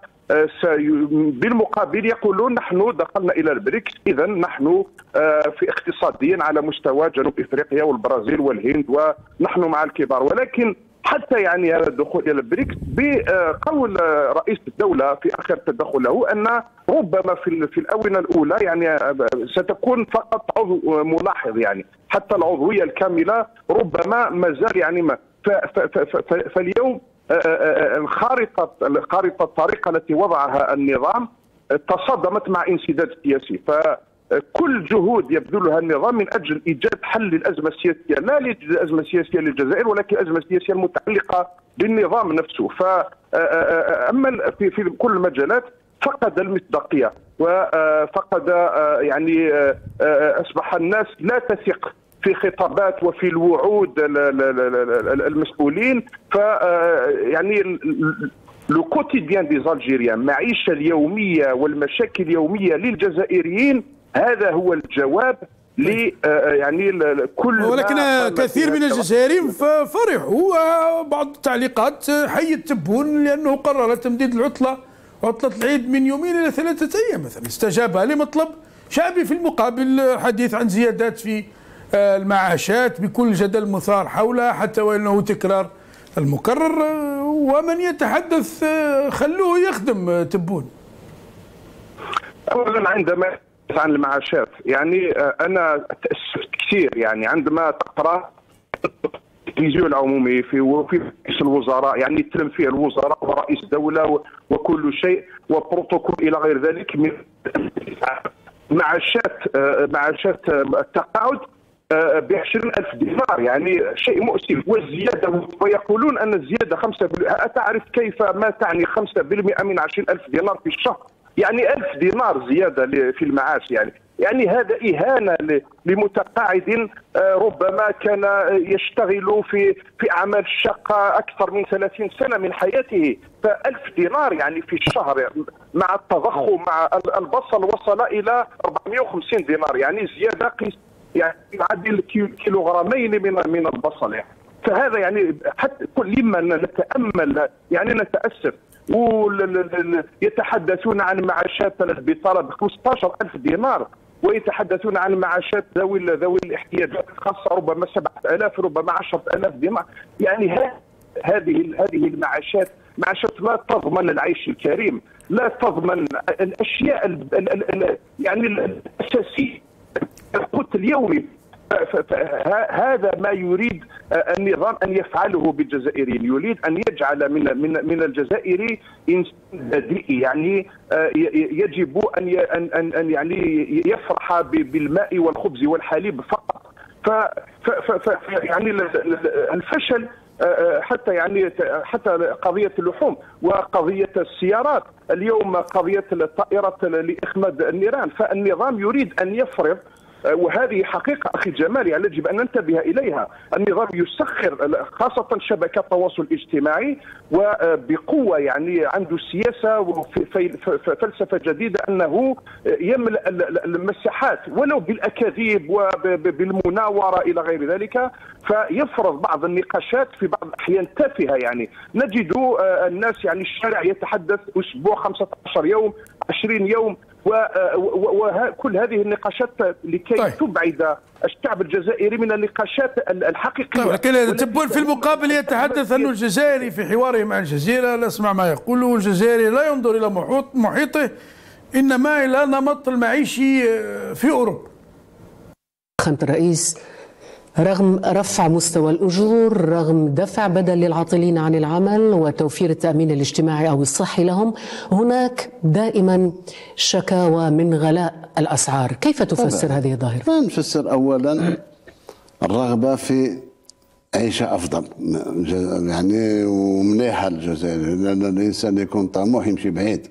بالمقابل يقولون نحن دخلنا الى البريكس اذا نحن في اقتصاديا على مستوى جنوب افريقيا والبرازيل والهند ونحن مع الكبار. ولكن حتى يعني هذا الدخول الى البريكس بقول رئيس الدوله في اخر تدخل له ان ربما في في الاونه الاولى يعني ستكون فقط عضو ملاحظ، يعني حتى العضويه الكامله ربما ما زال يعني ما فاليوم الخارطه الخارطه الطريقه التي وضعها النظام تصادمت مع انسداد سياسي، فكل جهود يبذلها النظام من اجل ايجاد حل للازمه السياسيه، لا للازمه السياسيه للجزائر ولكن الازمه السياسيه المتعلقه بالنظام نفسه. فاما في في كل المجالات فقد المصداقيه وفقد يعني اصبح الناس لا تثق في خطابات وفي الوعود المسؤولين. ف يعني لو كوتيديان دي زالجيريان، المعيشه اليوميه والمشاكل اليوميه للجزائريين، هذا هو الجواب ل يعني كل. ولكن كثير من الجزائريين فرحوا، بعض التعليقات حيت تبون لانه قرر تمديد العطله عطله العيد من يومين الى ثلاثه ايام مثلا، استجابها لمطلب شعبي. في المقابل حديث عن زيادات في المعاشات بكل جدل مثار حولها، حتى وانه تكرار المكرر، ومن يتحدث خلوه يخدم تبون. اولا عندما عن المعاشات يعني انا تاسفت كثير يعني عندما تقرا التلفزيون العمومي في في رئيس الوزراء، يعني يتكلم فيه الوزراء ورئيس الدوله وكل شيء وبروتوكول الى غير ذلك من معاشات معاشات التقاعد ب عشرين ألف دينار، يعني شيء مؤسف. والزياده ويقولون ان الزياده خمسة بالمئة. أتعرف كيف ما تعني خمسة بالمئة من عشرين ألف دينار في الشهر؟ يعني ألف دينار زياده في المعاش، يعني يعني هذا إهانة لمتقاعد ربما كان يشتغل في في أعمال شاقة أكثر من ثلاثين سنة من حياته. فألف دينار يعني في الشهر مع التضخم مع البصل وصل إلى أربعمائة وخمسين دينار، يعني زيادة قيس يعني يعادل كيلوغرامين من من البصل يعني. فهذا يعني حتى كل ما نتأمل يعني نتأسف. ويتحدثون عن معاشات البطالة ب خمسة عشر ألف دينار، ويتحدثون عن معاشات ذوي ذوي الاحتياجات الخاصة ربما سبعة آلاف ربما عشرة آلاف دينار. يعني هذه هذه المعاشات معاشات لا تضمن العيش الكريم، لا تضمن الأشياء يعني الأساسية القوت اليومي. هذا ما يريد النظام ان يفعله بالجزائريين، يريد ان يجعل من من من الجزائري انسان بديهي، يعني يجب ان ان ان يعني يفرح بالماء والخبز والحليب فقط. ف يعني الفشل حتى يعني حتى قضيه اللحوم وقضيه السيارات، اليوم قضيه الطائرات لاخماد النيران. فالنظام يريد ان يفرض، وهذه حقيقة أخي جمال يعني يجب أن ننتبه إليها. النظام يسخر خاصة شبكات التواصل الاجتماعي وبقوة، يعني عنده سياسة وفلسفة جديدة أنه يملأ المساحات ولو بالأكاذيب وبالمناورة إلى غير ذلك، فيفرض بعض النقاشات في بعض الأحيان تافهة. يعني نجد الناس يعني الشارع يتحدث أسبوع خمسة عشر يوم عشرين يوم، وكل هذه النقاشات لكي طيب. تبعد الشعب الجزائري من النقاشات الحقيقية. طيب. لكن تبون في المقابل يتحدث أن الجزائري في حواره مع الجزيرة، لا اسمع ما يقوله، الجزائري لا ينظر إلى محيط محيطه إنما إلى نمط المعيشي في أوروبا. فخامة الرئيس، رغم رفع مستوى الأجور، رغم دفع بدل للعاطلين عن العمل وتوفير التأمين الاجتماعي أو الصحي لهم، هناك دائما شكاوى من غلاء الأسعار. كيف تفسر طبعا. هذه الظاهرة؟ نفسر أولا الرغبة في عيشة أفضل، يعني ومليحة للجزائر، لأن الإنسان يكون طموح يمشي بعيد،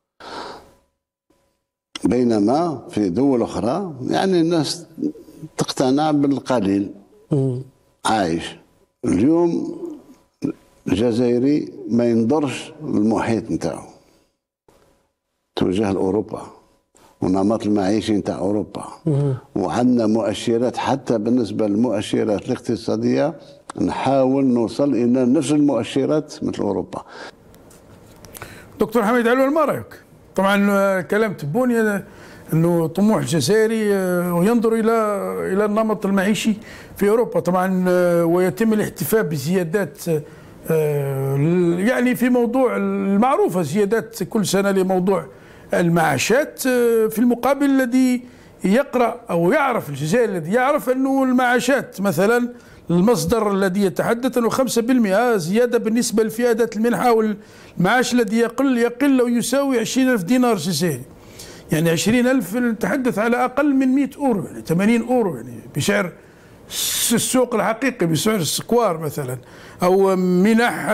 بينما في دول أخرى يعني الناس تقتنع بالقليل عايش. اليوم الجزائري ما ينظرش للمحيط نتاعو، توجه لأوروبا ونمط المعيشي نتاع أوروبا، وعندنا مؤشرات حتى بالنسبة للمؤشرات الاقتصادية نحاول نوصل إلى نفس المؤشرات مثل أوروبا. دكتور حميد علوي، ما رأيك؟ طبعا كلام تبوني انه طموح الجزائري وينظر الى الى النمط المعيشي في اوروبا طبعا، ويتم الاحتفاء بزيادات يعني في موضوع المعروفه، زيادات كل سنه لموضوع المعاشات. في المقابل الذي يقرا او يعرف الجزائر الذي يعرف انه المعاشات مثلا المصدر الذي يتحدث انه خمسة بالمئة زياده بالنسبه لفئه المنحه، والمعاش الذي يقل يقل او يساوي عشرين ألف دينار جزائري. يعني عشرين ألف نتحدث على أقل من مئة أورو، يعني ثمانين أورو، يعني بسعر السوق الحقيقي، بسعر السكوار مثلا. أو منح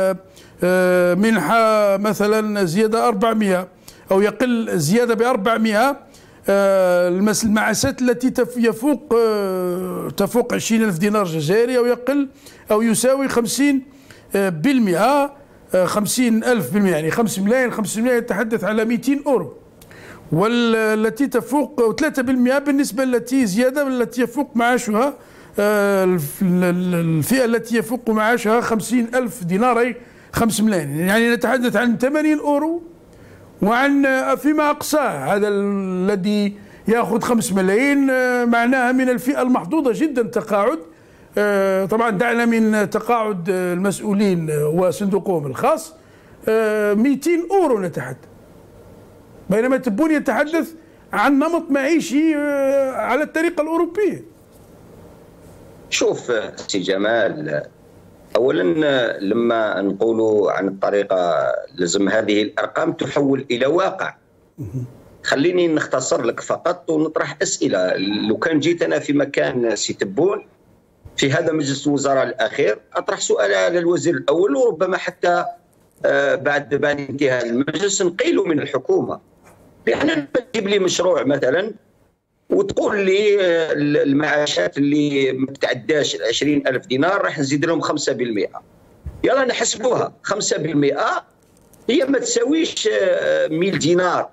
منحة مثلا زيادة أربعمئة أو يقل زيادة ب أربعمئة. المعاشات التي يفوق تفوق عشرين ألف دينار جزائري أو يقل أو يساوي خمسين بالمئة، خمسين ألف بالمئة، يعني خمسة ملايين خمسة ملايين يتحدث على مئتين أورو. والتي تفوق ثلاثة بالمئة بالنسبة التي زيادة التي يفوق معاشها الفئة التي يفوق معاشها خمسين ألف دينار أي خمسة ملايين، يعني نتحدث عن ثمانين أورو، وعن فيما أقصاه هذا الذي يأخذ خمسة ملايين معناها من الفئة المحظوظة جدا تقاعد. طبعا دعنا من تقاعد المسؤولين وصندوقهم الخاص، مئتين أورو نتحدث، بينما تبون يتحدث عن نمط معيشي على الطريقة الأوروبية. شوف سي جمال، أولا لما نقولوا عن الطريقة لازم هذه الأرقام تحول إلى واقع. خليني نختصر لك فقط ونطرح أسئلة. لو كان جيت أنا في مكان سي تبون في هذا مجلس الوزراء الأخير أطرح سؤال على الوزير الأول، وربما حتى بعد بعد انتهاء المجلس نقيله من الحكومة، لأن تجيب لي مشروع مثلا وتقول لي المعاشات اللي ما تتعداش عشرين ألف دينار راح نزيد لهم خمسة بالمئة. يلا نحسبوها، خمسة بالمئة هي ما تساويش مئة دينار.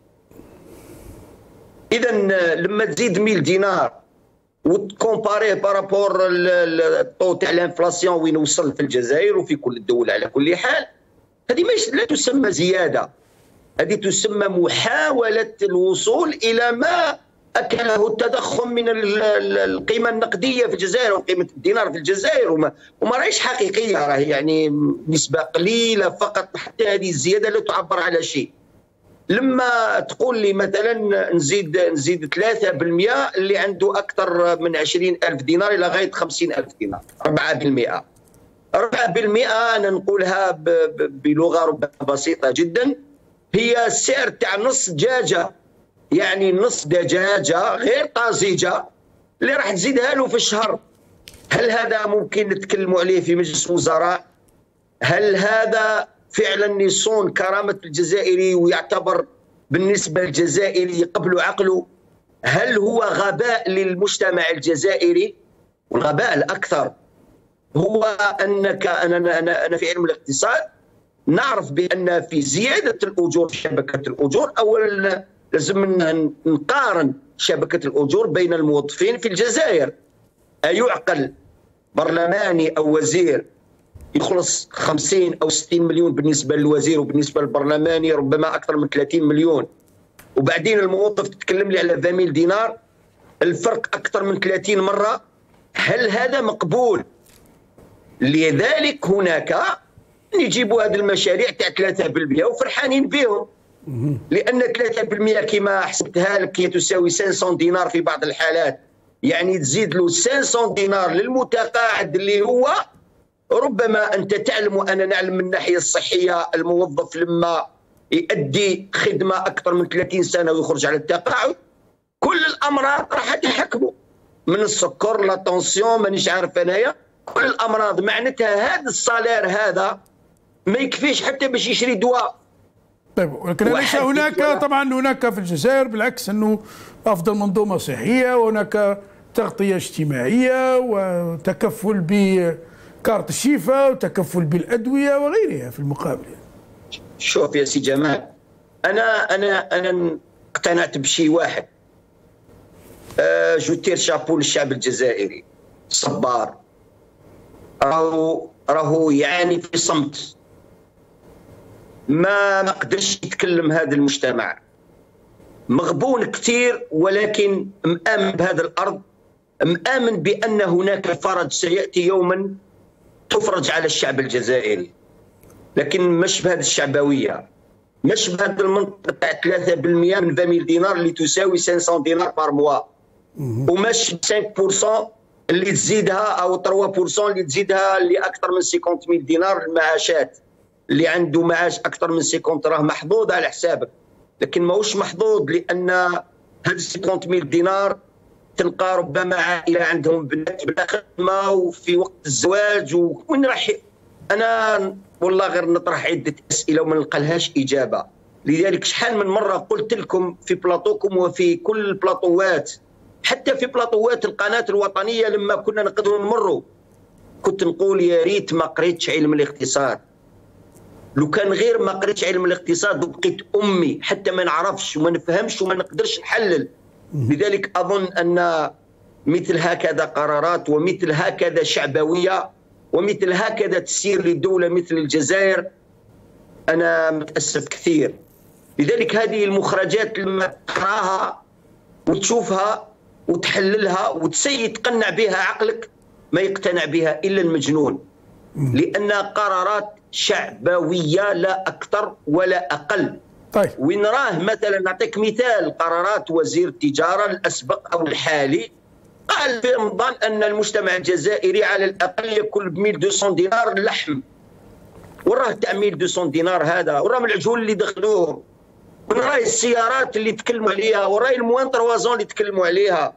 إذا لما تزيد مئة دينار وتكومباريه بارابور الطو تاع الانفلاسيون وين وصل في الجزائر وفي كل الدول على كل حال، هذه لا تسمى زيادة، هذه تسمى محاولة الوصول إلى ما أكله التضخم من القيمة النقدية في الجزائر وقيمة الدينار في الجزائر، وما, وما راهيش حقيقية، راهي يعني نسبة قليلة فقط، حتى هذه الزيادة لا تعبر على شيء. لما تقول لي مثلا نزيد نزيد ثلاثة بالمئة اللي عنده أكثر من عشرين ألف دينار إلى غاية خمسين ألف دينار، أربعة بالمئة. أربعة بالمئة أنا نقولها بلغة ربما بسيطة جدا، هي السعر تاع نص دجاجة، يعني نص دجاجة غير طازجة اللي راح تزيدها له في الشهر. هل هذا ممكن نتكلموا عليه في مجلس وزراء؟ هل هذا فعلا يصون كرامة الجزائري ويعتبر بالنسبة للجزائري قبل عقله؟ هل هو غباء للمجتمع الجزائري؟ والغباء الأكثر هو أنك أنا أنا أنا في علم الاقتصاد نعرف بأن في زيادة الأجور في شبكة الأجور، أولا لازم نقارن شبكة الأجور بين الموظفين في الجزائر. أيعقل برلماني أو وزير يخلص خمسين أو ستين مليون بالنسبة للوزير وبالنسبة للبرلماني ربما أكثر من ثلاثين مليون، وبعدين الموظف تتكلم لي على عشرين دينار، الفرق أكثر من ثلاثين مرة؟ هل هذا مقبول؟ لذلك هناك نجيبوا هذه المشاريع تاع ثلاثة بالمئة وفرحانين بهم، لأن ثلاثة بالمئة كما حسبتها لك هي تساوي خمسمئة دينار في بعض الحالات، يعني تزيد له خمسمئة دينار للمتقاعد اللي هو ربما أنت تعلم وأنا نعلم من الناحية الصحية الموظف لما يؤدي خدمة أكثر من ثلاثين سنة ويخرج على التقاعد كل الأمراض راح تحكمه، من السكر لا طونسيون مانيش عارف أنايا، كل الأمراض معناتها هذا الصالير هذا ما يكفيش حتى باش يشري دواء. طيب ولكن ليس هناك طبعا هناك في الجزائر بالعكس انه افضل منظومه صحيه وهناك تغطيه اجتماعيه وتكفل بكارت الشفاء وتكفل بالادويه وغيرها في المقابل. شوف يا سي جمال، انا انا انا اقتنعت بشيء واحد، أه جو تير شابو للشعب الجزائري صبار، راهو راهو يعاني في صمت، ما نقدرش يتكلم هذا المجتمع، مغبون كثير ولكن مآمن بهذا الأرض، مآمن بأن هناك فرج سيأتي يوما تفرج على الشعب الجزائري، لكن مش بهذه الشعبوية، مش بهذا المنطقة تاع ثلاثة بالمئة من عشرين دينار اللي تساوي خمسمئة دينار بار موا، ومش خمسة بالمئة اللي تزيدها أو ثلاثة بالمئة اللي تزيدها اللي أكثر من خمسين مئة دينار المعاشات، اللي عنده معاش أكثر من خمسين راه محظوظ على حسابك، لكن ماهوش محظوظ لأن هاد خمسين مئة دينار تلقى ربما عائلة عندهم بنات بلا خدمة وفي وقت الزواج وين راح. أنا والله غير نطرح عدة أسئلة وما نلقى لهاش إجابة، لذلك شحال من مرة قلت لكم في بلاطوكم وفي كل البلاطوات، حتى في بلاطوات القناة الوطنية لما كنا نقدروا نمروا كنت نقول يا ريت ما قريتش علم الاقتصاد، لو كان غير ما قريتش علم الاقتصاد وبقيت امي حتى ما نعرفش وما نفهمش وما نقدرش نحلل. لذلك اظن ان مثل هكذا قرارات ومثل هكذا شعبويه ومثل هكذا تسير لدوله مثل الجزائر انا متاسف كثير. لذلك هذه المخرجات لما تقراها وتشوفها وتحللها وتسي تقنع بها عقلك ما يقتنع بها الا المجنون، لأنها قرارات شعبوية لا أكثر ولا أقل. طيب وين راه مثلا نعطيك مثال، قرارات وزير التجارة الأسبق أو الحالي قال في رمضان أن المجتمع الجزائري على الأقل يأكل ب ألف ومئتين دينار اللحم، وراه تاع ألف ومئتين دينار هذا، وراه العجول اللي دخلوه، وراي السيارات اللي تكلموا عليها، وراي الموان تروازون اللي تكلموا عليها.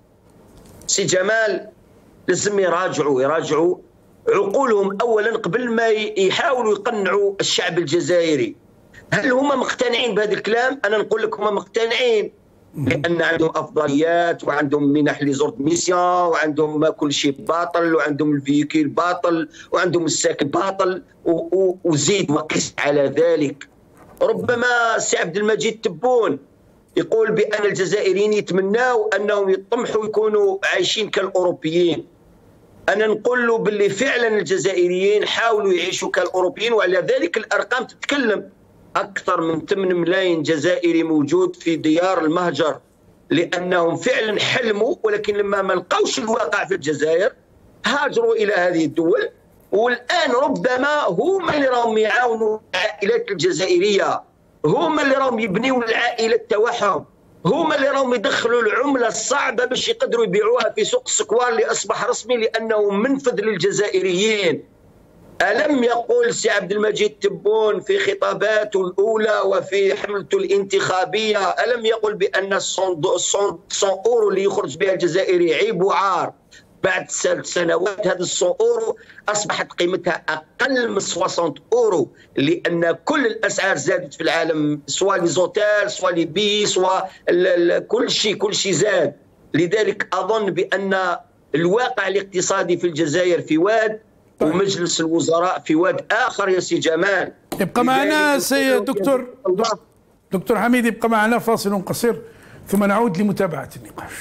سي جمال لازم يراجعوا يراجعوا عقولهم اولا قبل ما يحاولوا يقنعوا الشعب الجزائري. هل هم مقتنعين بهذا الكلام؟ انا نقول لك هم مقتنعين، لان عندهم افضليات وعندهم منح لي زورد ميسيون وعندهم كل شيء باطل وعندهم الفيكيل باطل وعندهم الساكن باطل وزيد وقس على ذلك. ربما السي عبد المجيد تبون يقول بان الجزائريين يتمناوا انهم يطمحوا يكونوا عايشين كالاوروبيين. انا نقول له باللي فعلا الجزائريين حاولوا يعيشوا كالاوروبيين، وعلى ذلك الارقام تتكلم. اكثر من ثمانية ملايين جزائري موجود في ديار المهجر لانهم فعلا حلموا، ولكن لما ما لقاوش الواقع في الجزائر هاجروا الى هذه الدول، والان ربما هما اللي راهم يعاونوا العائلات الجزائريه، هما اللي راهم يبنيوا العائله تاعهم، هما اللي راهم يدخلوا العمله الصعبه باش يقدروا يبيعوها في سوق السكوار اللي اصبح رسمي لانه منفذ للجزائريين. ألم يقول سي عبد المجيد تبون في خطاباته الأولى وفي حملته الانتخابية، ألم يقل بأن مئة أورو اللي يخرج بها الجزائري عيب وعار؟ بعد ثلاث سنوات هذه مئة أورو أصبحت قيمتها أقل من ستين أورو، لأن كل الأسعار زادت في العالم، سواء لي زوتيل سواء لي بي سواء كل شيء كل شيء زاد. لذلك أظن بأن الواقع الاقتصادي في الجزائر في واد ومجلس الوزراء في واد آخر يا سي جمال. يبقى معنا سي دكتور دكتور حميد، يبقى معنا فاصل قصير ثم نعود لمتابعة النقاش.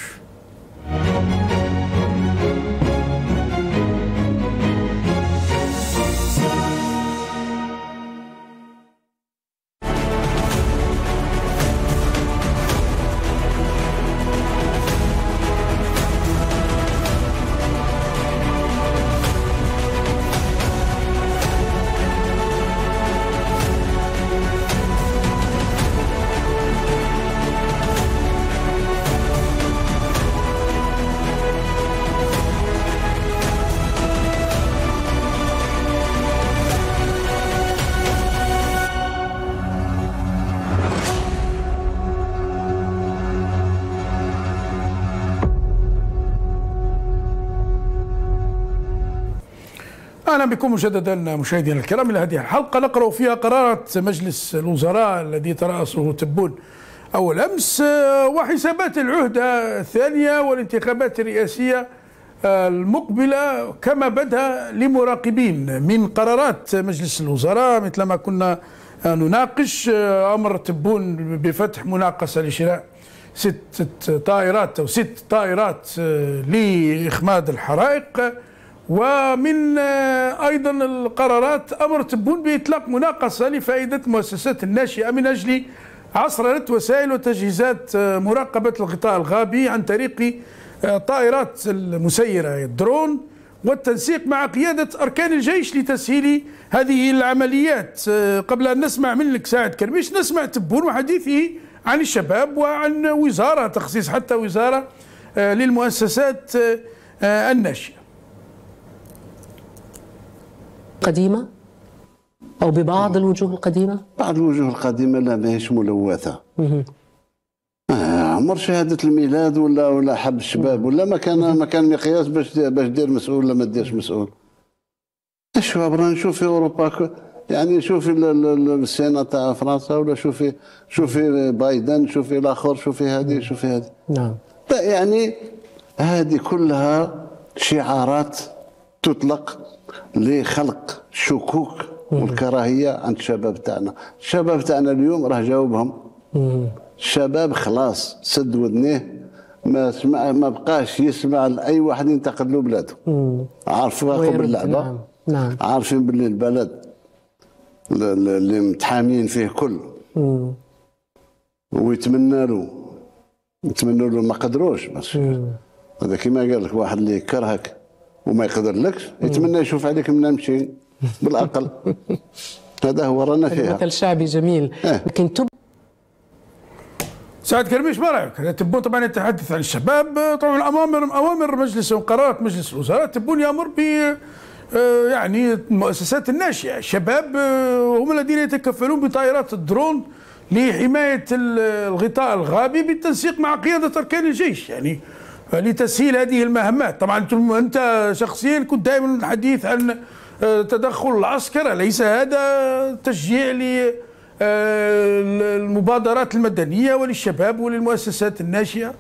أهلا بكم مجددا مشاهدينا الكرام إلى هذه الحلقة نقرأ فيها قرارات مجلس الوزراء الذي ترأسه تبون أول أمس وحسابات العهدة الثانية والانتخابات الرئاسية المقبلة كما بدا لمراقبين. من قرارات مجلس الوزراء مثل ما كنا نناقش أمر تبون بفتح مناقصة لشراء ست, ست طائرات أو ست طائرات لإخماد الحرائق، ومن أيضا القرارات أمر تبون بإطلاق مناقصة لفائدة المؤسسات الناشئة من أجل عصرنة وسائل وتجهيزات مراقبة الغطاء الغابي عن طريق طائرات المسيرة الدرون، والتنسيق مع قيادة أركان الجيش لتسهيل هذه العمليات. قبل أن نسمع منك سعد كرميش نسمع تبون وحديثه عن الشباب وعن وزارة تخصيص حتى وزارة للمؤسسات الناشئة قديمة أو ببعض الوجوه القديمة؟ بعض الوجوه القديمة لا ماهيش ملوثة. آه عمر شهادة الميلاد ولا ولا حب الشباب ولا ما كان ما كان مقياس باش باش دير مسؤول ولا ما ديرش مسؤول. الشباب رانا نشوف في أوروبا، يعني شوفي السينات تاع فرنسا ولا شوفي شوفي بايدن، شوفي الآخر، شوفي هذه شوفي هذه. نعم. يعني هذه كلها شعارات تطلق لخلق شكوك والكراهيه عند الشباب تاعنا. الشباب تاعنا اليوم راه جاوبهم. الشباب خلاص سد ودنيه، ما سمع ما بقاش يسمع لاي واحد ينتقد له بلاده. عارف واقف باللعبه. نعم. نعم. عارفين باللي البلد اللي متحامين فيه كل ويتمنى له يتمنى له ما قدروش، بس هذا كما قال لك واحد اللي يكرهك وما يقدر لكش يتمنى يشوف عليك من نمشي بالاقل. هذا هو رانا فيها. مثل شعبي جميل. اه. لكن تب سعد كرميش ما رايك؟ تبون طبعا يتحدث عن الشباب، طبعا اوامر اوامر مجلس وقرارات مجلس الوزراء تبون يامر ب يعني المؤسسات الناشئه، الشباب هم الذين يتكفلون بطائرات الدرون لحمايه الغطاء الغابي بالتنسيق مع قياده اركان الجيش، يعني لتسهيل هذه المهمات. طبعا انت شخصيا كنت دائما الحديث عن تدخل العسكرة، ليس هذا تشجيع المبادرات المدنية وللشباب وللمؤسسات الناشئة؟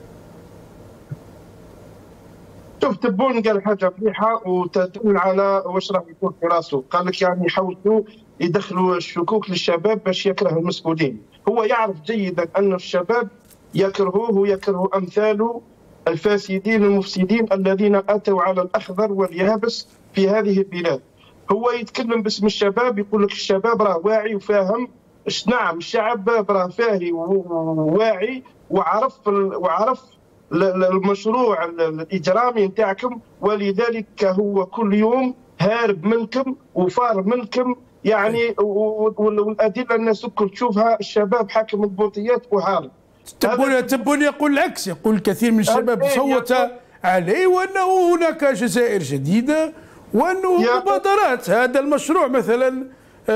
شوف تبون قال حاجه مليحه وتدل على واش راح يكون في راسه، قال لك يعني يحاولوا يدخلوا الشكوك للشباب باش يكره المسؤولين. هو يعرف جيدا ان الشباب يكرهوه ويكره امثاله الفاسدين المفسدين الذين اتوا على الاخضر واليابس في هذه البلاد. هو يتكلم باسم الشباب، يقول لك الشباب راه واعي وفاهم. نعم الشعب راه فاهي وواعي وعرف وعرف المشروع الاجرامي نتاعكم، ولذلك هو كل يوم هارب منكم وفار منكم يعني. والادله الناس الكل تشوفها، الشباب حاكم البوطيات وهارب. تبون تبون يقول العكس، يقول الكثير من الشباب صوت عليه وانه هناك جزائر جديده وانه مبادرات هذا المشروع مثلا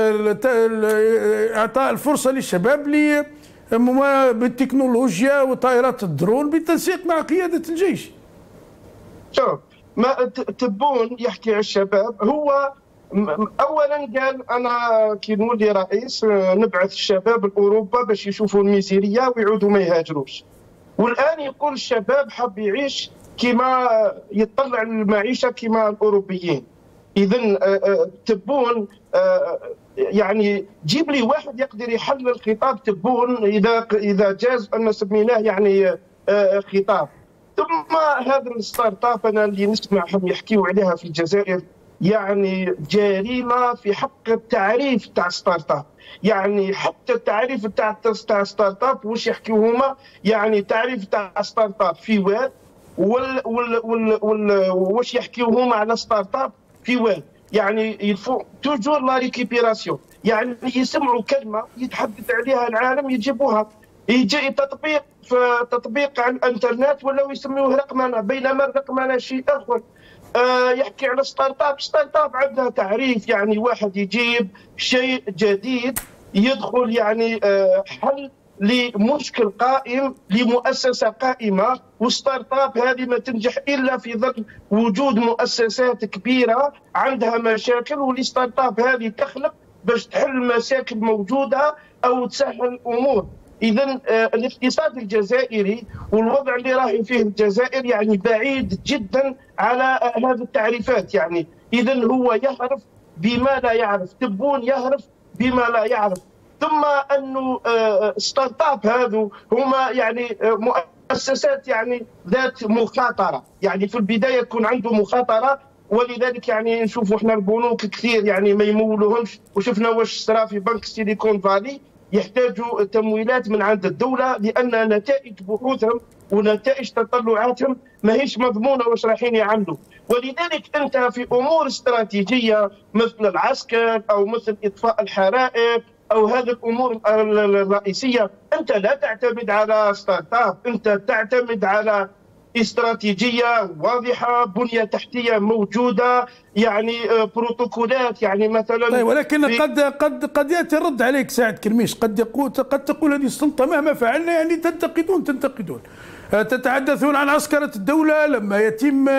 اعطاء الفرصه للشباب ل بالتكنولوجيا وطائرات الدرون بالتنسيق مع قيادة الجيش. شوف ما تبون يحكي على الشباب، هو اولا قال انا كي نولي رئيس نبعث الشباب لاوروبا باش يشوفوا الميزيريه ويعودوا ما يهاجروش، والان يقول الشباب حب يعيش كما يطلع للمعيشه كما الاوروبيين. اذا تبون يعني جيب لي واحد يقدر يحلل الخطاب تبون اذا اذا جاز ان سميناه يعني خطاب. ثم هذا الستارت اب انا اللي نسمعهم يحكيوا عليها في الجزائر يعني جريمه في حق التعريف تاع ستارت اب. يعني حتى التعريف تاع تاع ستارت اب واش يحكيوا هما، يعني تعريف تاع ستارت اب في واد وال وال وال, وال واش يحكيوا هما على ستارت اب في واد. يعني يلفو توجور لا ريكيبيراسيون، يعني يسمعوا كلمه يتحدث عليها العالم يجيبوها. يجي تطبيق في تطبيق على الانترنت ولا يسموه رقمنه، بينما الرقمنه شيء اخر. آه يحكي على ستارت اب، ستارت اب عندها تعريف يعني واحد يجيب شيء جديد يدخل يعني آه حل لمشكل قائم لمؤسسه قائمه. وستارت اب هذه ما تنجح الا في ظل وجود مؤسسات كبيره عندها مشاكل، والستارت اب هذه تخلق باش تحل مشاكل موجوده او تسهل الامور. اذا الاقتصاد الجزائري والوضع اللي راهي فيه الجزائر يعني بعيد جدا على هذه التعريفات يعني. اذا هو يهرف بما لا يعرف، تبون يهرف بما لا يعرف. ثم انه ستارت اب هذو هما يعني مؤسسات يعني ذات مخاطره، يعني في البدايه تكون عنده مخاطره، ولذلك يعني نشوفوا احنا البنوك كثير يعني ما يمولوهمش، وشفنا واش صرا في بنك سيليكون فالي، يحتاجوا تمويلات من عند الدوله لان نتائج بحوثهم ونتائج تطلعاتهم ماهيش مضمونه واش رايحين يعملوا. ولذلك انت في امور استراتيجيه مثل العسكر او مثل اطفاء الحرائق او هذه الامور الرئيسيه انت لا تعتمد على ستارت اب، انت تعتمد على استراتيجيه واضحه، بنيه تحتيه موجوده، يعني بروتوكولات يعني مثلا. طيب ولكن قد قد قد ياتي الرد عليك سعد كرميش، قد يقول قد تقول هذه السلطه مهما فعلنا يعني تنتقدون تنتقدون تتحدثون عن عسكره الدوله لما يتم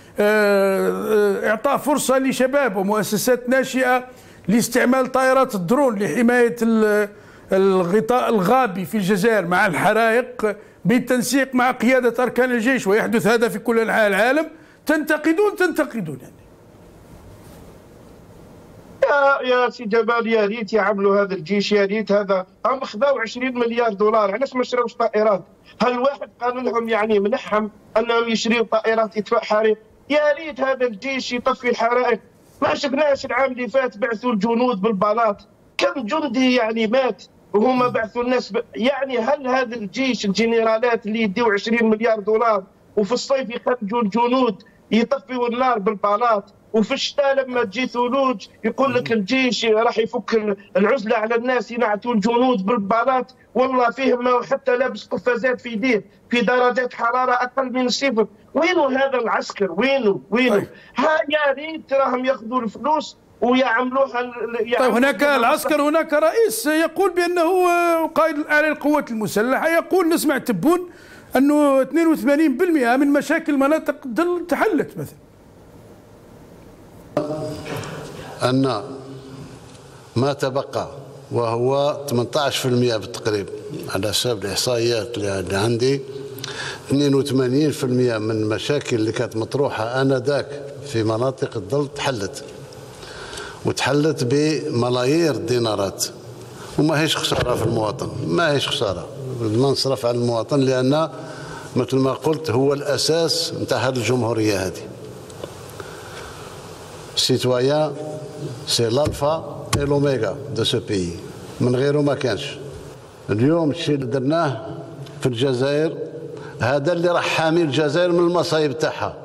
اعطاء فرصه لشباب ومؤسسات ناشئه لاستعمال طائرات الدرون لحمايه الغطاء الغابي في الجزائر مع الحرائق بالتنسيق مع قيادة أركان الجيش، ويحدث هذا في كل أنحاء العالم. تنتقدون تنتقدون يعني. يا يا سي جمال يا ريت يعملوا هذا الجيش، يا ريت هذا هم خذاو عشرين مليار دولار، علاش ما شراوش طائرات؟ هل واحد قال لهم يعني منحهم أنهم يشريوا طائرات إطفاء حريق؟ يا ريت هذا الجيش يطفي الحرائق. ما شفناش العام اللي فات بعثوا الجنود بالبلاط، كم جندي يعني مات وهم بعثوا الناس ب... يعني هل هذا الجيش الجنرالات اللي يديوا عشرين مليار دولار وفي الصيف يخرجوا الجنود يطفئوا النار بالبلاط، وفي الشتاء لما تجي ثلوج يقول لك الجيش راح يفك العزله على الناس ينعتوا الجنود بالبلاط، والله فيهم ما حتى لابس قفازات في يديه في درجات حراره اقل من الصفر. وينو هذا العسكر؟ وينو وينو؟ ها يا ريت راهم ياخذوا الفلوس ويعملوها. طيب هناك العسكر، هناك رئيس يقول بانه قائد الاعلى للقوات المسلحه يقول، نسمع تبون انه اثنين وثمانين بالمئة من مشاكل المناطق تحلت مثلا. ان ما تبقى وهو ثمانية عشر بالمئة بالتقريب على حسب الإحصائيات اللي عندي. اثنين وثمانين بالمئة من المشاكل اللي كانت مطروحة آنذاك في مناطق الظل تحلت، وتحلت بملايير الدينارات، وما هيش خسارة في المواطن، ما هيش خسارة المنصرف على المواطن، لأن مثل ما قلت هو الأساس نتاع هذه الجمهورية هذه. سيتويان سي الالفا اي لوميغا دو سو بيي، من غيره ما كانش. اليوم الشيء اللي درناه في الجزائر هذا اللي راح حامي الجزائر من المصايب تاعها.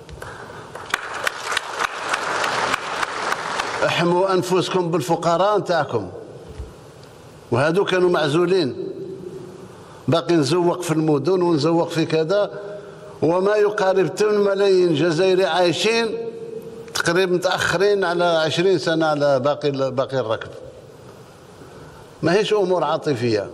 احموا انفسكم بالفقراء نتاعكم، وهذو كانوا معزولين. باقي نزوق في المدن ونزوق في كذا، وما يقارب ثمانية ملايين جزائري عايشين تقريبا متاخرين على عشرين سنه على باقي باقي الركب. ما هيش امور عاطفيه.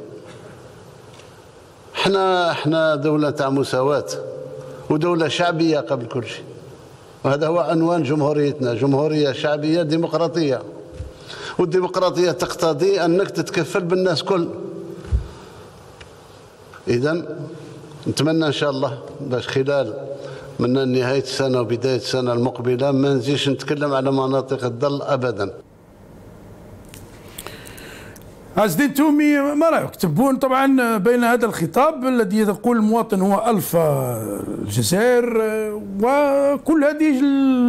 احنا احنا دوله تاع مساواه ودوله شعبيه قبل كل شيء، وهذا هو عنوان جمهوريتنا، جمهوريه شعبيه ديمقراطيه. والديمقراطيه تقتضي انك تتكفل بالناس كل. اذا نتمنى ان شاء الله باش خلال من نهايه السنه وبدايه السنه المقبله ما نزيدش نتكلم على مناطق الظل ابدا. عز الدين تومي، ما رايك؟ تبون طبعا بين هذا الخطاب الذي يقول المواطن هو الفا الجزائر وكل هذه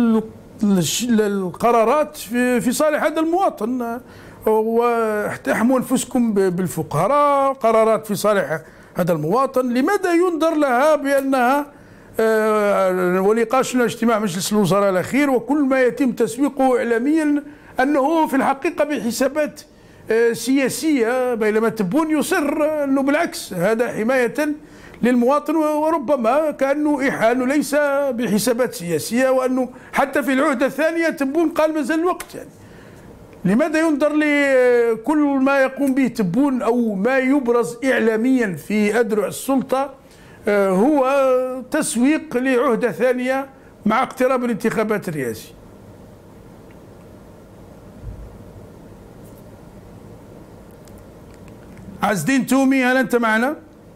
القرارات في صالح هذا المواطن، واحموا انفسكم بالفقراء، قرارات في صالح هذا المواطن، لماذا ينظر لها بانها ونقاشنا اجتماع مجلس الوزراء الاخير وكل ما يتم تسويقه اعلاميا انه في الحقيقه بحسابات سياسيه، بينما تبون يصر انه بالعكس هذا حمايه للمواطن، وربما كانه ايحاء انه ليس بحسابات سياسيه، وانه حتى في العهده الثانيه تبون قال مازال الوقت. يعني لماذا ينظر لكل ما يقوم به تبون او ما يبرز اعلاميا في اذرع السلطه هو تسويق لعهده ثانيه مع اقتراب الانتخابات الرئاسيه؟ عز الدين تومي، هل انت معنا؟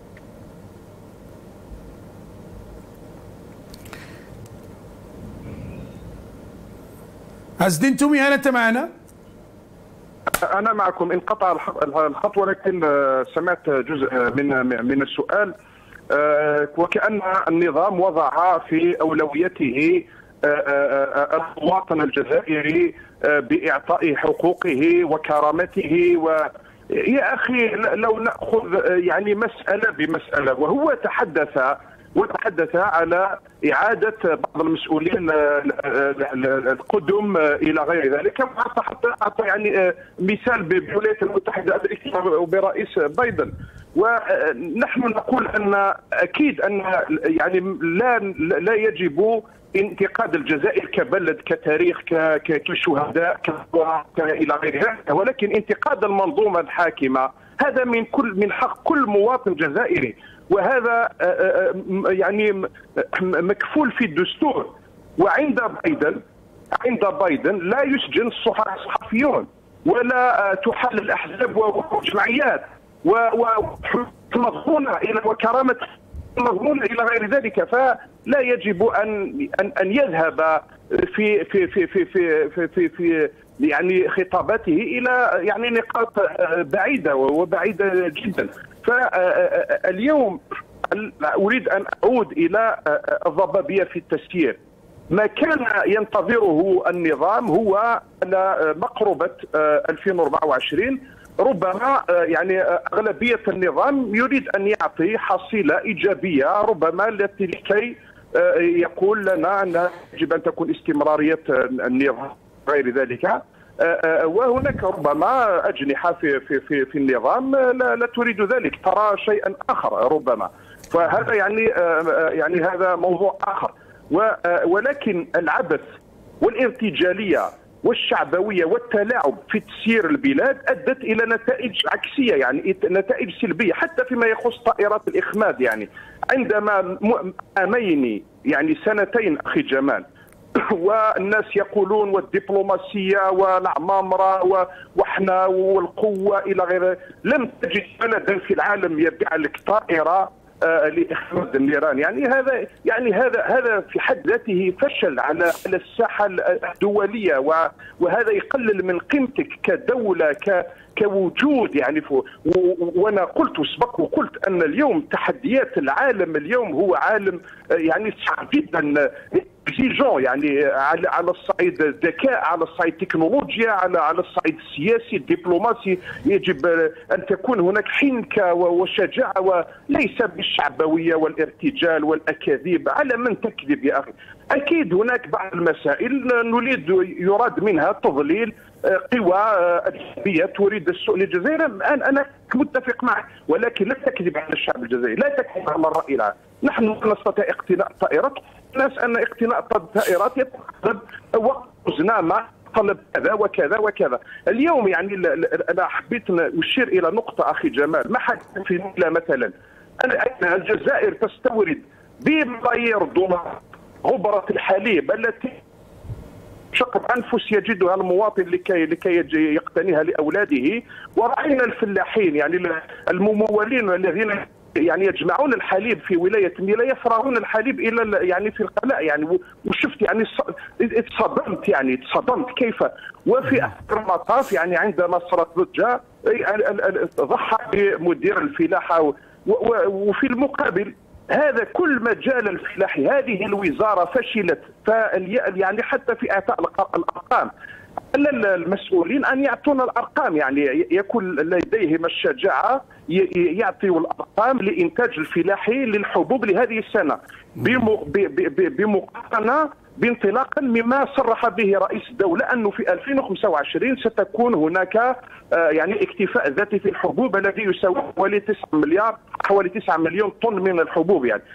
عز الدين تومي، هل انت معنا؟ انا معكم. انقطع الخط ولكن سمعت جزء من من السؤال، وكأن النظام وضع في اولويته المواطن الجزائري باعطاء حقوقه وكرامته. و يا اخي لو ناخذ يعني مساله بمساله، وهو تحدث وتحدث على اعاده بعض المسؤولين القدم الى غير ذلك، وحتى حتى اعطى يعني مثال بالولايات المتحده الامريكيه وبرئيس بايدن. ونحن نقول ان اكيد ان يعني لا لا يجب انتقاد الجزائر كبلد كتاريخ كشهداء الى غير ذلك، ولكن انتقاد المنظومه الحاكمه هذا من كل من حق كل مواطن جزائري، وهذا يعني مكفول في الدستور. وعند بايدن عند بايدن لا يسجن الصحفيون ولا تحل الاحزاب والجمعيات ومضمونه الى وكرامه مضمونه الى غير ذلك، فلا يجب ان ان ان يذهب في في في في في في, في, في يعني خطاباته الى يعني نقاط بعيده وبعيده جدا. فاليوم اريد ان اعود الى الضبابيه في التسيير. ما كان ينتظره النظام هو ان مقربه ألفين وأربعة وعشرين ربما يعني اغلبيه النظام يريد ان يعطي حصيله ايجابيه ربما لكي يقول لنا ان يجب ان تكون استمراريه النظام غير ذلك. وهناك ربما اجنحه في في في, في النظام لا, لا تريد ذلك، ترى شيئا اخر ربما، فهذا يعني يعني هذا موضوع اخر. ولكن العبث والارتجاليه والشعبويه والتلاعب في تسيير البلاد ادت الى نتائج عكسيه، يعني نتائج سلبيه حتى فيما يخص طائرات الاخماد. يعني عندما عامين يعني سنتين اخي جمال والناس يقولون والدبلوماسيه والعمامره وحنا والقوه الى غيره. لم تجد بلدا في العالم يبيع لك طائره لاخراج النيران. يعني هذا يعني هذا هذا في حد ذاته فشل على على الساحه الدوليه، وهذا يقلل من قيمتك كدوله ك كوجود. يعني وانا قلت وسبق وقلت ان اليوم تحديات العالم اليوم هو عالم يعني صعب جدا، اكزيجون، يعني على على الصعيد الذكاء، على الصعيد التكنولوجيا، على على الصعيد السياسي الدبلوماسي. يجب ان تكون هناك حنكه وشجاعه، وليس بالشعبويه والارتجال والاكاذيب. على من تكذب يا اخي؟ اكيد هناك بعض المسائل نريد يراد منها تضليل قوى اجنبيه تريد السوء للجزائر. انا متفق معك، ولكن لا تكذب على الشعب الجزائري، لا تكذب على الراي العام. نحن نستطيع اقتناء الطائرات، الناس ان اقتناء الطائرات يتطلب وقت وزنامه، طلب كذا وكذا وكذا. اليوم يعني انا حبيت اشير الى نقطه اخي جمال. ما حدث في ميلا مثلا، انا الجزائر تستورد بملايير دولار غبره الحليب التي شق انفس يجدها المواطن لكي لكي يقتنيها لاولاده. وراينا الفلاحين يعني الممولين الذين يعني يجمعون الحليب في ولايه ميلا يفرغون الحليب الى يعني في القلاء. يعني وشفت يعني اتصدمت يعني اتصدمت كيف. وفي اخر المطاف يعني عندما صارت ضجه ضحى بمدير الفلاحه، وفي المقابل هذا كل مجال الفلاحي هذه الوزاره فشلت. يعني حتى في اعطاء الارقام، على المسؤولين ان يعطونا الارقام، يعني يكون لديهم الشجاعه يعطيوا الارقام لانتاج الفلاحي للحبوب لهذه السنه بمقارنه بانطلاقا مما صرح به رئيس الدوله انه في ألفين وخمسة وعشرين ستكون هناك يعني اكتفاء ذاتي في الحبوب الذي يساوي حوالي تسعة مليار حوالي تسعة مليون طن من الحبوب. يعني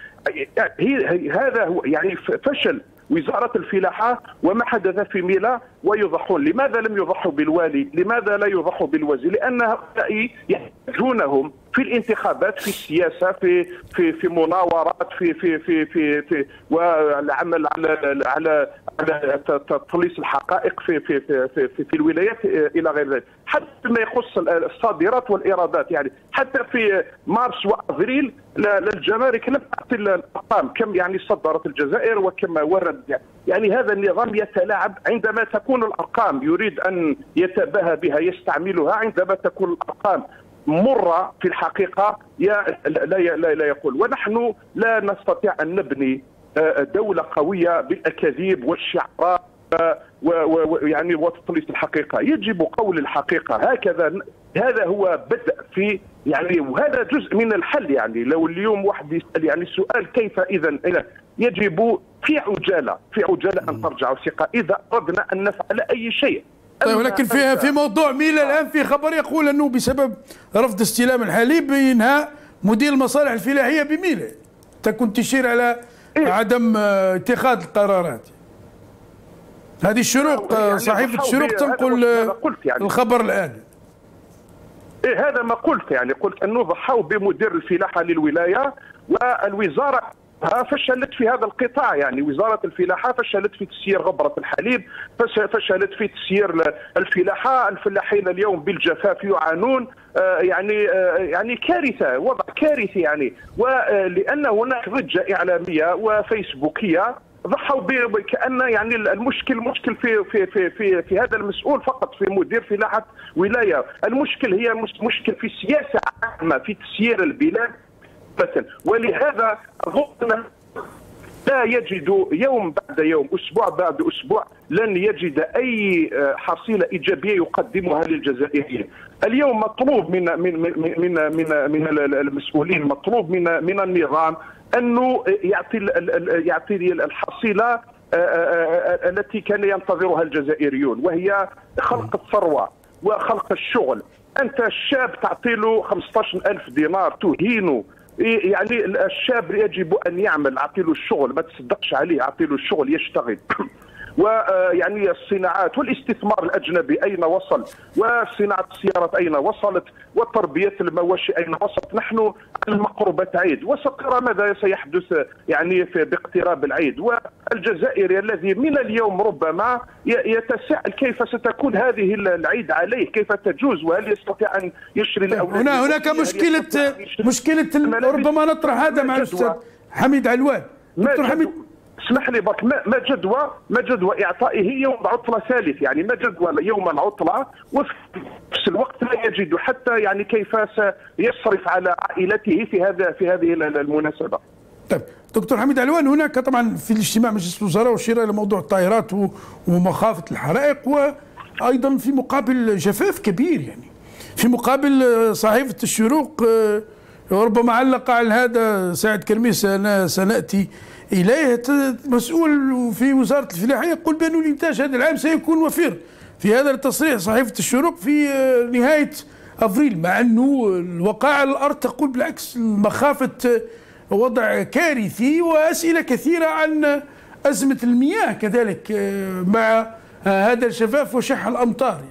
هذا هو يعني فشل وزارة الفلاحة وما حدث في ميلا. ويضحون. لماذا لم يضحوا بالوالي؟ لماذا لا يضحوا بالوزير؟ لأن هؤلاء يحتاجونهم في الانتخابات، في السياسة، في في في مناورات، في في في في, في والعمل على على على تطليس الحقائق في في في في, في, في الولايات إلى غير ذلك. حتى فيما يخص الصادرات والإيرادات، يعني حتى في مارس وأبريل للجمارك لم تعطي الأرقام كم يعني صدرت الجزائر وكم ورد. يعني هذا النظام يتلاعب. عندما تكون الأرقام يريد أن يتباهى بها يستعملها، عندما تكون الأرقام مرة في الحقيقة لا, لا, لا يقول. ونحن لا نستطيع أن نبني دولة قوية بالأكاذيب والشعارات ويعني وتطليس الحقيقة. يجب قول الحقيقة. هكذا هذا هو بدء في يعني، وهذا جزء من الحل. يعني لو اليوم واحد يسأل يعني سؤال كيف إذا يجب في عجالة في عجالة أن ترجع الثقة إذا أردنا أن نفعل أي شيء. طيب، ولكن في في موضوع ميلا الآن في خبر يقول أنه بسبب رفض استلام الحليب ينهى مدير المصالح الفلاحية بميلا. أنت كنت تشير على إيه؟ عدم اتخاذ القرارات. هذه الشروق يعني صحيفة الشروق تنقل يعني الخبر الآن. إيه هذا ما قلت. يعني قلت أنه ضحوا بمدير الفلاحة للولاية، والوزارة فشلت في هذا القطاع. يعني وزارة الفلاحة فشلت في تسيير غبرة الحليب، فشلت في تسيير الفلاحة. الفلاحين اليوم بالجفاف يعانون. يعني يعني كارثة، وضع كارثي يعني. ولأن هناك ضجة إعلامية وفيسبوكية ضحوا كأن يعني المشكل مشكل في في في في, في هذا المسؤول فقط، في مدير فلاحة ولاية. المشكل هي مشكل في السياسة عامة، في تسيير البلاد. ولهذا أظن لا يجد يوم بعد يوم، أسبوع بعد أسبوع، لن يجد أي حصيلة إيجابية يقدمها للجزائريين. اليوم مطلوب من من من من من, من المسؤولين، مطلوب من من النظام أنه يعطي يعطي الحصيلة التي كان ينتظرها الجزائريون، وهي خلق الثروة وخلق الشغل. أنت الشاب تعطي له خمسة عشر ألف دينار تهينه. يعني الشاب يجب ان يعمل، اعطي له الشغل، ما تصدقش عليه، اعطي له الشغل يشتغل. ويعني الصناعات والاستثمار الاجنبي اين وصل، وصناعه السيارات اين وصلت، وتربيه المواشي اين وصلت. نحن على المقربة عيد، وسترى ماذا سيحدث يعني في باقتراب العيد. والجزائري الذي من اليوم ربما يتساءل كيف ستكون هذه العيد عليه، كيف تجوز، وهل يستطيع ان يشتري الاولاد. هنا هناك مشكله مشكله ربما نطرح هذا مع الاستاذ حميد علوان. دكتور حميد اسمح لي برك، ما جدوى ما جدوى اعطائه يوم عطله ثالث، يعني ما جدوى يوم العطله وفي نفس الوقت لا يجد حتى يعني كيف سيصرف على عائلته في هذا في هذه المناسبه. طيب دكتور حميد علوان، هناك طبعا في الاجتماع مجلس الوزراء وشير الى موضوع الطائرات ومخافه الحرائق، وايضا في مقابل جفاف كبير، يعني في مقابل صحيفه الشروق وربما علق على هذا سعد كرميس، أنا سناتي إليه، مسؤول في وزارة الفلاحة يقول بأن الإنتاج هذا العام سيكون وفير. في هذا التصريح صحيفة الشروق في نهاية أفريل، مع أنه الوقائع على الأرض تقول بالعكس، مخافة وضع كارثي وأسئلة كثيرة عن أزمة المياه كذلك مع هذا الجفاف وشح الأمطار.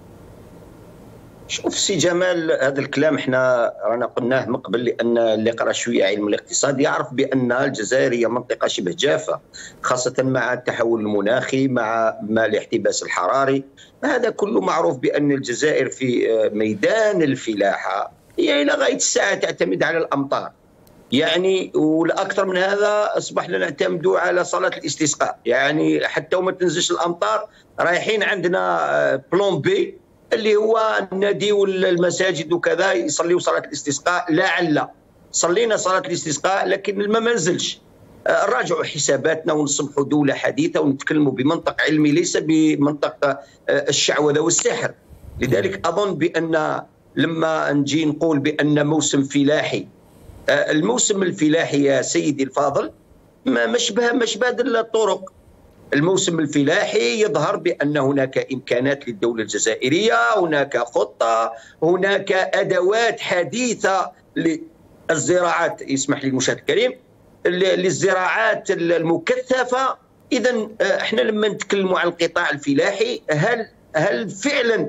شوف سي جمال، هذا الكلام احنا رانا قلناه من قبل، لان اللي قرا شويه علم الاقتصاد يعرف بان الجزائر هي منطقه شبه جافه، خاصه مع التحول المناخي، مع ما الاحتباس الحراري. هذا كله معروف بان الجزائر في ميدان الفلاحه هي الى غايه الساعه تعتمد على الامطار، يعني والاكثر من هذا اصبحنا نعتمد على صلاه الاستسقاء، يعني حتى وما تنزلش الامطار رايحين عندنا بلون بي اللي هو النادي والمساجد وكذا يصليوا صلاه الاستسقاء. لعل صلينا صلاه الاستسقاء لكن الماء ما نزلش. نراجعوا حساباتنا ونصبحوا دوله حديثه ونتكلموا بمنطق علمي ليس بمنطق الشعوذه والسحر. لذلك اظن بان لما نجي نقول بان موسم فلاحي، الموسم الفلاحي يا سيدي الفاضل ما مشبه مشبه الطرق. الموسم الفلاحي يظهر بأن هناك إمكانات للدولة الجزائرية، هناك خطة، هناك أدوات حديثة للزراعات، يسمح لي المشاهد الكريم، للزراعات المكثفة. إذا احنا لما نتكلموا عن القطاع الفلاحي، هل هل فعلا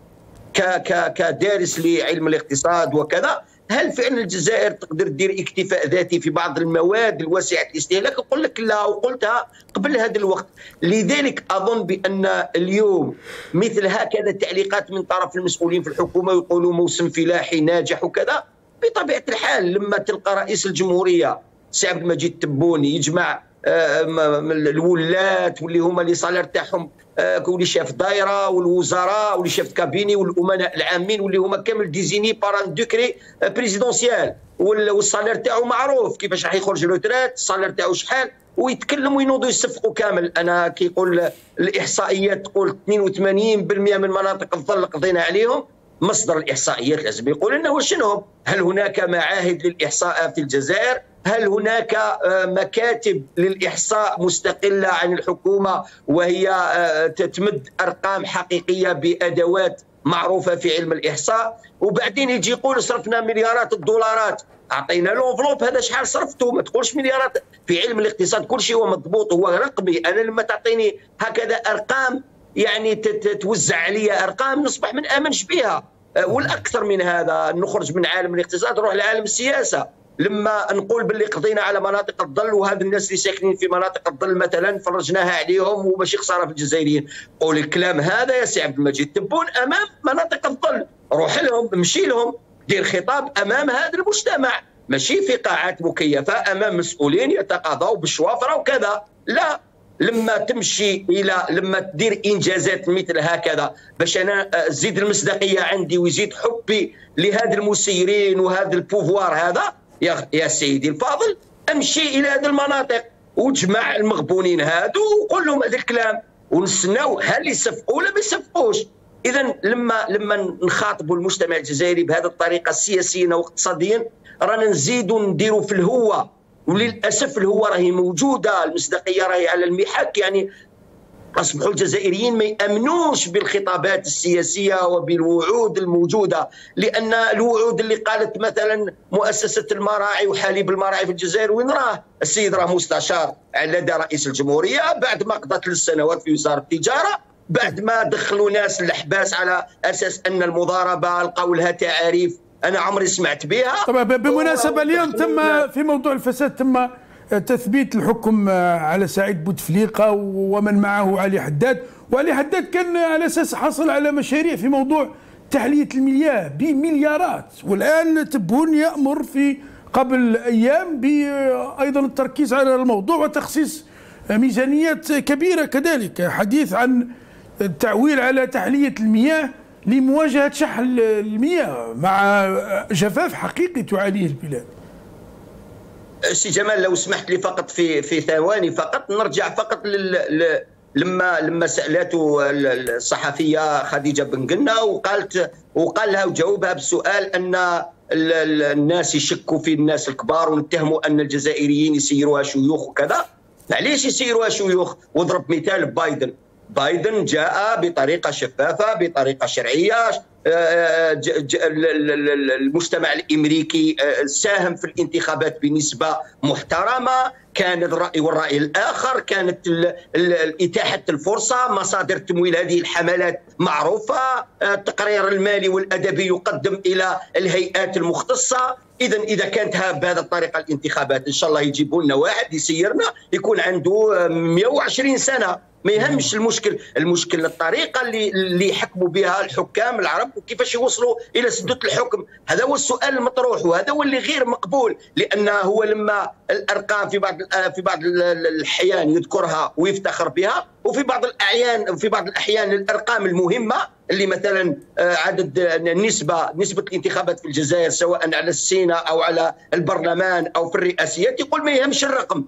كدارس لعلم الاقتصاد وكذا، هل فعلا الجزائر تقدر تدير اكتفاء ذاتي في بعض المواد الواسعه الاستهلاك؟ نقول لك لا، وقلتها قبل هذا الوقت. لذلك اظن بان اليوم مثل هكذا تعليقات من طرف المسؤولين في الحكومه يقولوا موسم فلاحي ناجح وكذا، بطبيعه الحال لما تلقى رئيس الجمهوريه سي عبد المجيد التبوني يجمع الولات واللي هما اللي صالير تاعهم واللي شاف دايره والوزراء واللي شاف كابيني والامناء العامين واللي هما كامل ديزيني باران دوكري بريزيدونسيال، والصالير تاعو معروف كيفاش راح يخرج روترات، الصالير تاعو شحال، ويتكلموا وينوضوا يصفقوا كامل. انا كيقول الاحصائيات تقول اثنين وثمانين بالمئة من مناطق الظل قضينا عليهم. مصدر الاحصائيات لازم يقول لنا شنو. هل هناك معاهد للاحصاء في الجزائر؟ هل هناك مكاتب للإحصاء مستقلة عن الحكومة وهي تمد أرقام حقيقية بأدوات معروفة في علم الإحصاء؟ وبعدين يجي يقول صرفنا مليارات الدولارات، أعطينا لونفلوب هذا شحال صرفته، ما تقولش مليارات. في علم الاقتصاد كل شيء هو مضبوط، هو رقمي. أنا لما تعطيني هكذا أرقام يعني توزع علي أرقام نصبح من آمنش بها. والأكثر من هذا نخرج من عالم الاقتصاد نروح لعالم السياسة. لما نقول باللي قضينا على مناطق الظل، وهذا الناس اللي ساكنين في مناطق الظل مثلا فرجناها عليهم وماشي خساره في الجزائريين، قول الكلام هذا يا سي عبد المجيد تبون امام مناطق الظل، روح لهم امشي لهم، دير خطاب امام هذا المجتمع، ماشي في قاعات مكيفه امام مسؤولين يتقاضوا بالشوافره وكذا. لا، لما تمشي الى لما تدير انجازات مثل هكذا باش انا زيد المصداقيه عندي ويزيد حبي لهذا المسيرين وهذا البوفوار هذا، يا يا سيدي الفاضل امشي الى هذه المناطق وجمع المغبونين هادو وقول لهم هذا الكلام ونستناو هل يصفقوا ولا ما يصفقوش. اذا لما لما نخاطبوا المجتمع الجزائري بهذه الطريقه سياسيا واقتصاديا رانا نزيدوا نديروا في الهوه، وللاسف الهوه راهي موجوده، المصداقيه راهي على المحك. يعني أصبحوا الجزائريين ما يأمنوش بالخطابات السياسية وبالوعود الموجودة، لأن الوعود اللي قالت مثلا مؤسسة المراعي وحليب المراعي في الجزائر وين راه؟ السيد راه مستشار على لدى رئيس الجمهورية بعد ما قضى ثلاث سنوات في وزارة التجارة، بعد ما دخلوا ناس للحباس على أساس أن المضاربة لقوا لها تعاريف أنا عمري سمعت بها. طبعا بالمناسبة اليوم تم في موضوع الفساد تم تثبيت الحكم على سعيد بوتفليقة ومن معه علي حداد، وعلي حداد كان على أساس حصل على مشاريع في موضوع تحلية المياه بمليارات، والآن تبون يأمر في قبل أيام بأيضا التركيز على الموضوع وتخصيص ميزانيات كبيرة كذلك، حديث عن التعويل على تحلية المياه لمواجهة شح المياه مع جفاف حقيقي تعانيه البلاد. سي جمال لو سمحت لي فقط في في ثواني فقط نرجع فقط لل لما لما سالته الصحفيه خديجه بن قنا وقالت وقال لها وجاوبها بسؤال ان الناس يشكوا في الناس الكبار ونتهموا ان الجزائريين يسيروها شيوخ وكذا. معليش يسيروها شيوخ، وضرب مثال بايدن. بايدن جاء بطريقه شفافه بطريقه شرعيه، المجتمع الامريكي ساهم في الانتخابات بنسبه محترمه، كان الراي والراي الاخر، كانت اتاحه الفرصه، مصادر تمويل هذه الحملات معروفه، التقرير المالي والادبي يقدم الى الهيئات المختصه. اذا اذا كانت بهذه الطريقه الانتخابات ان شاء الله يجيبوا لنا واحد يسيرنا يكون عنده مئة وعشرين سنه، ما يهمش المشكل، المشكل الطريقه اللي اللي يحكموا بها الحكام العرب وكيفاش يوصلوا الى سدة الحكم. هذا هو السؤال المطروح وهذا هو اللي غير مقبول، لان هو لما الارقام في بعض في بعض الاحيان يذكرها ويفتخر بها، وفي بعض الاحيان في بعض الاحيان الارقام المهمه اللي مثلا عدد النسبه نسبه الانتخابات في الجزائر سواء على السيناء او على البرلمان او في الرئاسيات يقول ما يهمش الرقم.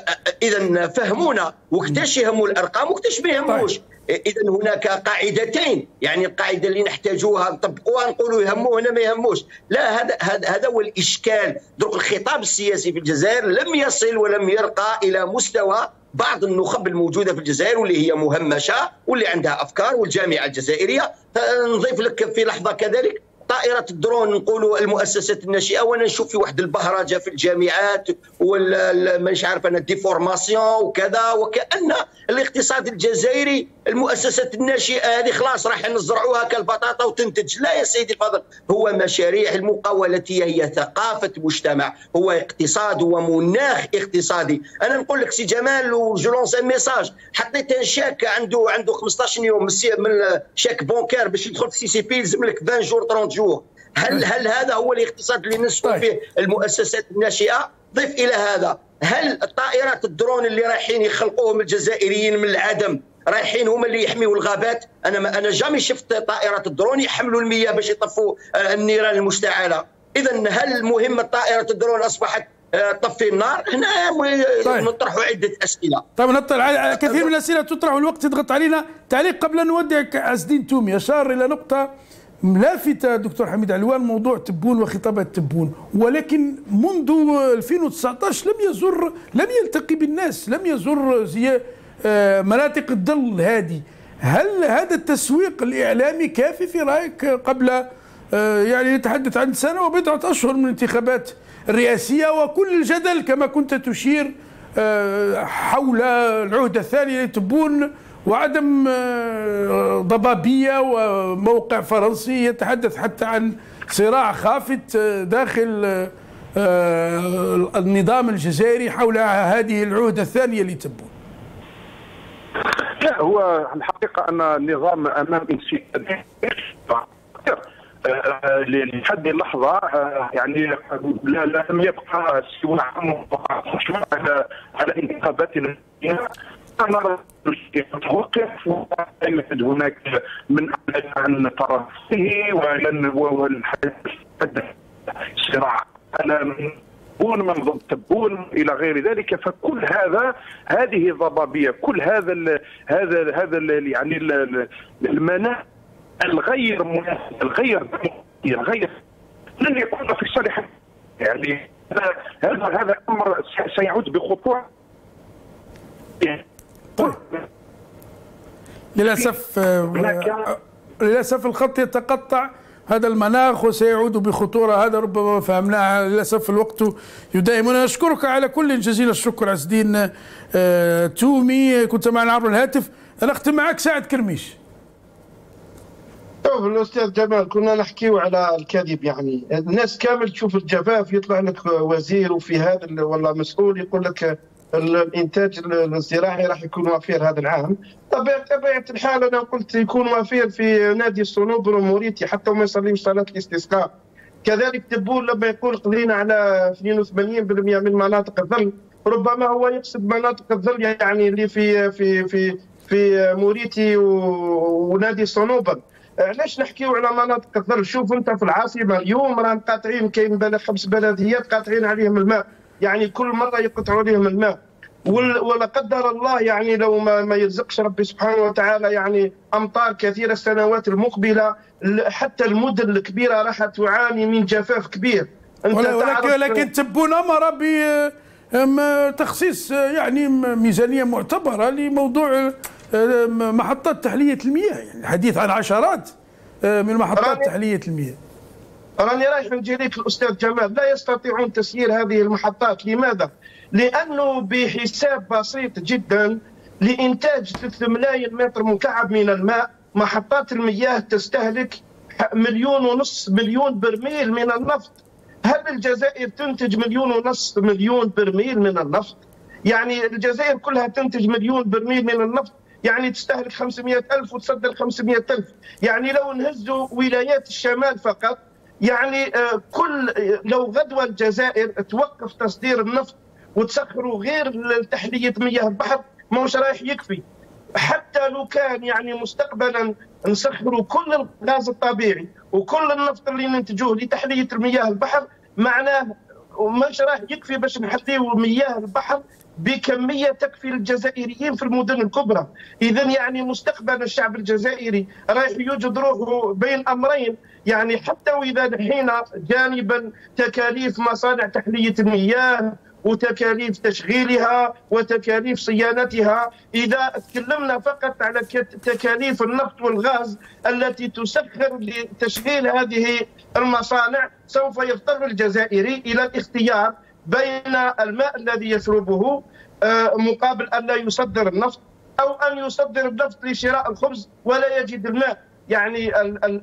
إذا فهمونا وكتاش يهموا الأرقام وكتاش ما يهموش. إذا هناك قاعدتين، يعني القاعدة اللي نحتاجوها نطبقوها نقولوا يهموا هنا ما يهموش، لا هذا هذا هذا هو الإشكال. درك الخطاب السياسي في الجزائر لم يصل ولم يرقى إلى مستوى بعض النخب الموجودة في الجزائر واللي هي مهمشة واللي عندها أفكار، والجامعة الجزائرية. نضيف لك في لحظة كذلك طائرة الدرون نقولوا المؤسسات الناشئة، وانا نشوف في واحد البهرجة في الجامعات ولا مش عارف انا ديفورماسيون وكذا، وكأن الاقتصاد الجزائري المؤسسات الناشئة هذه خلاص راح نزرعوها كالبطاطا وتنتج. لا يا سيدي الفاضل، هو مشاريع المقاولة هي ثقافة مجتمع، هو اقتصاد، هو مناخ اقتصادي. انا نقول لك سي جمال وجلونس ان ميساج، حطيت شاك عنده عنده خمسطاش يوم من شاك بونكار باش يدخل في سي سي بي يلزم لك عشرين جور ثلاثين جور. هل هل هذا هو الاقتصاد اللي نسوا فيه المؤسسات الناشئه؟ ضيف الى هذا، هل الطائرات الدرون اللي رايحين يخلقوهم الجزائريين من العدم رايحين هم اللي يحميوا الغابات؟ انا ما انا جامي شفت طائرات الدرون يحملوا المياه باش يطفوا النيران المشتعله. اذا هل مهمه طائره الدرون اصبحت طفي النار؟ هنا طيب. نطرحوا عده اسئله. طيب نطرح كثير من الاسئله تطرح والوقت يضغط علينا. تعليق قبل ان نودعك عز الدين تومي اشار الى نقطه لافتة دكتور حميد علوان، موضوع تبون وخطابات تبون، ولكن منذ ألفين وتسعة عشر لم يزر لم يلتقي بالناس، لم يزر زي مناطق الظل هذه. هل هذا التسويق الإعلامي كافي في رأيك قبل يعني نتحدث عن سنة وبضعة أشهر من الانتخابات الرئاسية وكل الجدل كما كنت تشير حول العهدة الثانية لتبون وعدم ضبابية وموقع فرنسي يتحدث حتى عن صراع خافت داخل النظام الجزائري حول هذه العهدة الثانية لتبون؟ لا، هو الحقيقة أن النظام أمام انسداد لحد اللحظة، يعني لا لم يبقى سوى على على انتخابات نرى توقف ويوجد هناك من عن طرفه والحدث صراع على تبون من ضد تبون الى غير ذلك. فكل هذا هذه ضبابيه، كل هذا ال هذا هذا ال يعني المناخ الغير مناسب الغير الغير لن يكون في صالح، يعني هذا هذا امر سيعود بخطوره. طيب للاسف للاسف الخط يتقطع، هذا المناخ وسيعود بخطوره، هذا ربما فهمناه، للاسف الوقت يداهمنا. نشكرك على كل جزيل الشكر عز الدين تومي، كنت معنا عبر الهاتف. نختم معك سعد كرميش. شوف الاستاذ جمال، كنا نحكيو على الكذب، يعني الناس كامل تشوف الجفاف، يطلع لك وزير وفي هذا ولا مسؤول يقول لك الانتاج الزراعي راح يكون وفير هذا العام. بطبيعه الحال انا قلت يكون وفير في نادي الصنوبر وموريتي حتى وما يصليش صلاه الاستسقاء. كذلك تبون لما يقول قضينا على اثنين وثمانين بالمئة من مناطق الظل، ربما هو يقصد مناطق الظل يعني اللي في في في في موريتي ونادي الصنوبر. علاش نحكيو على مناطق الظل؟ شوف انت في العاصمه اليوم راهم قاطعين، كاين بلا خمس بلديات قاطعين عليهم الماء، يعني كل مره يقطعوا عليهم الماء، ولا قدر الله يعني لو ما, ما يرزقش ربي سبحانه وتعالى يعني امطار كثيره السنوات المقبله، حتى المدن الكبيره راح تعاني من جفاف كبير. انت ولكن لكن تبون امر بتخصيص يعني ميزانيه معتبره لموضوع محطات تحليه المياه، يعني الحديث عن عشرات من محطات تحليه المياه. راني رايح نجي لك الاستاذ جمال، لا يستطيعون تسيير هذه المحطات. لماذا؟ لانه بحساب بسيط جدا لانتاج ثلاثة ملايين متر مكعب من الماء، محطات المياه تستهلك مليون ونص مليون برميل من النفط. هل الجزائر تنتج مليون ونص مليون برميل من النفط؟ يعني الجزائر كلها تنتج مليون برميل من النفط، يعني تستهلك خمسمئة ألف وتصدر خمسمئة ألف. يعني لو نهزوا ولايات الشمال فقط، يعني كل لو غدوة الجزائر توقف تصدير النفط وتسخروا غير تحلية مياه البحر ماهوش رايح يكفي. حتى لو كان يعني مستقبلا نسخروا كل الغاز الطبيعي وكل النفط اللي ننتجوه لتحلية مياه البحر، معناه ماهوش رايح يكفي باش نحليو مياه البحر بكميه تكفي الجزائريين في المدن الكبرى. اذا يعني مستقبل الشعب الجزائري رايح يوجد روحه بين امرين، يعني حتى واذا نحينا جانبا تكاليف مصانع تحليه المياه وتكاليف تشغيلها وتكاليف صيانتها، اذا تكلمنا فقط على تكاليف النفط والغاز التي تسخر لتشغيل هذه المصانع، سوف يضطر الجزائري الى الاختيار بين الماء الذي يشربه مقابل ان لا يصدر النفط، او ان يصدر النفط لشراء الخبز ولا يجد الماء. يعني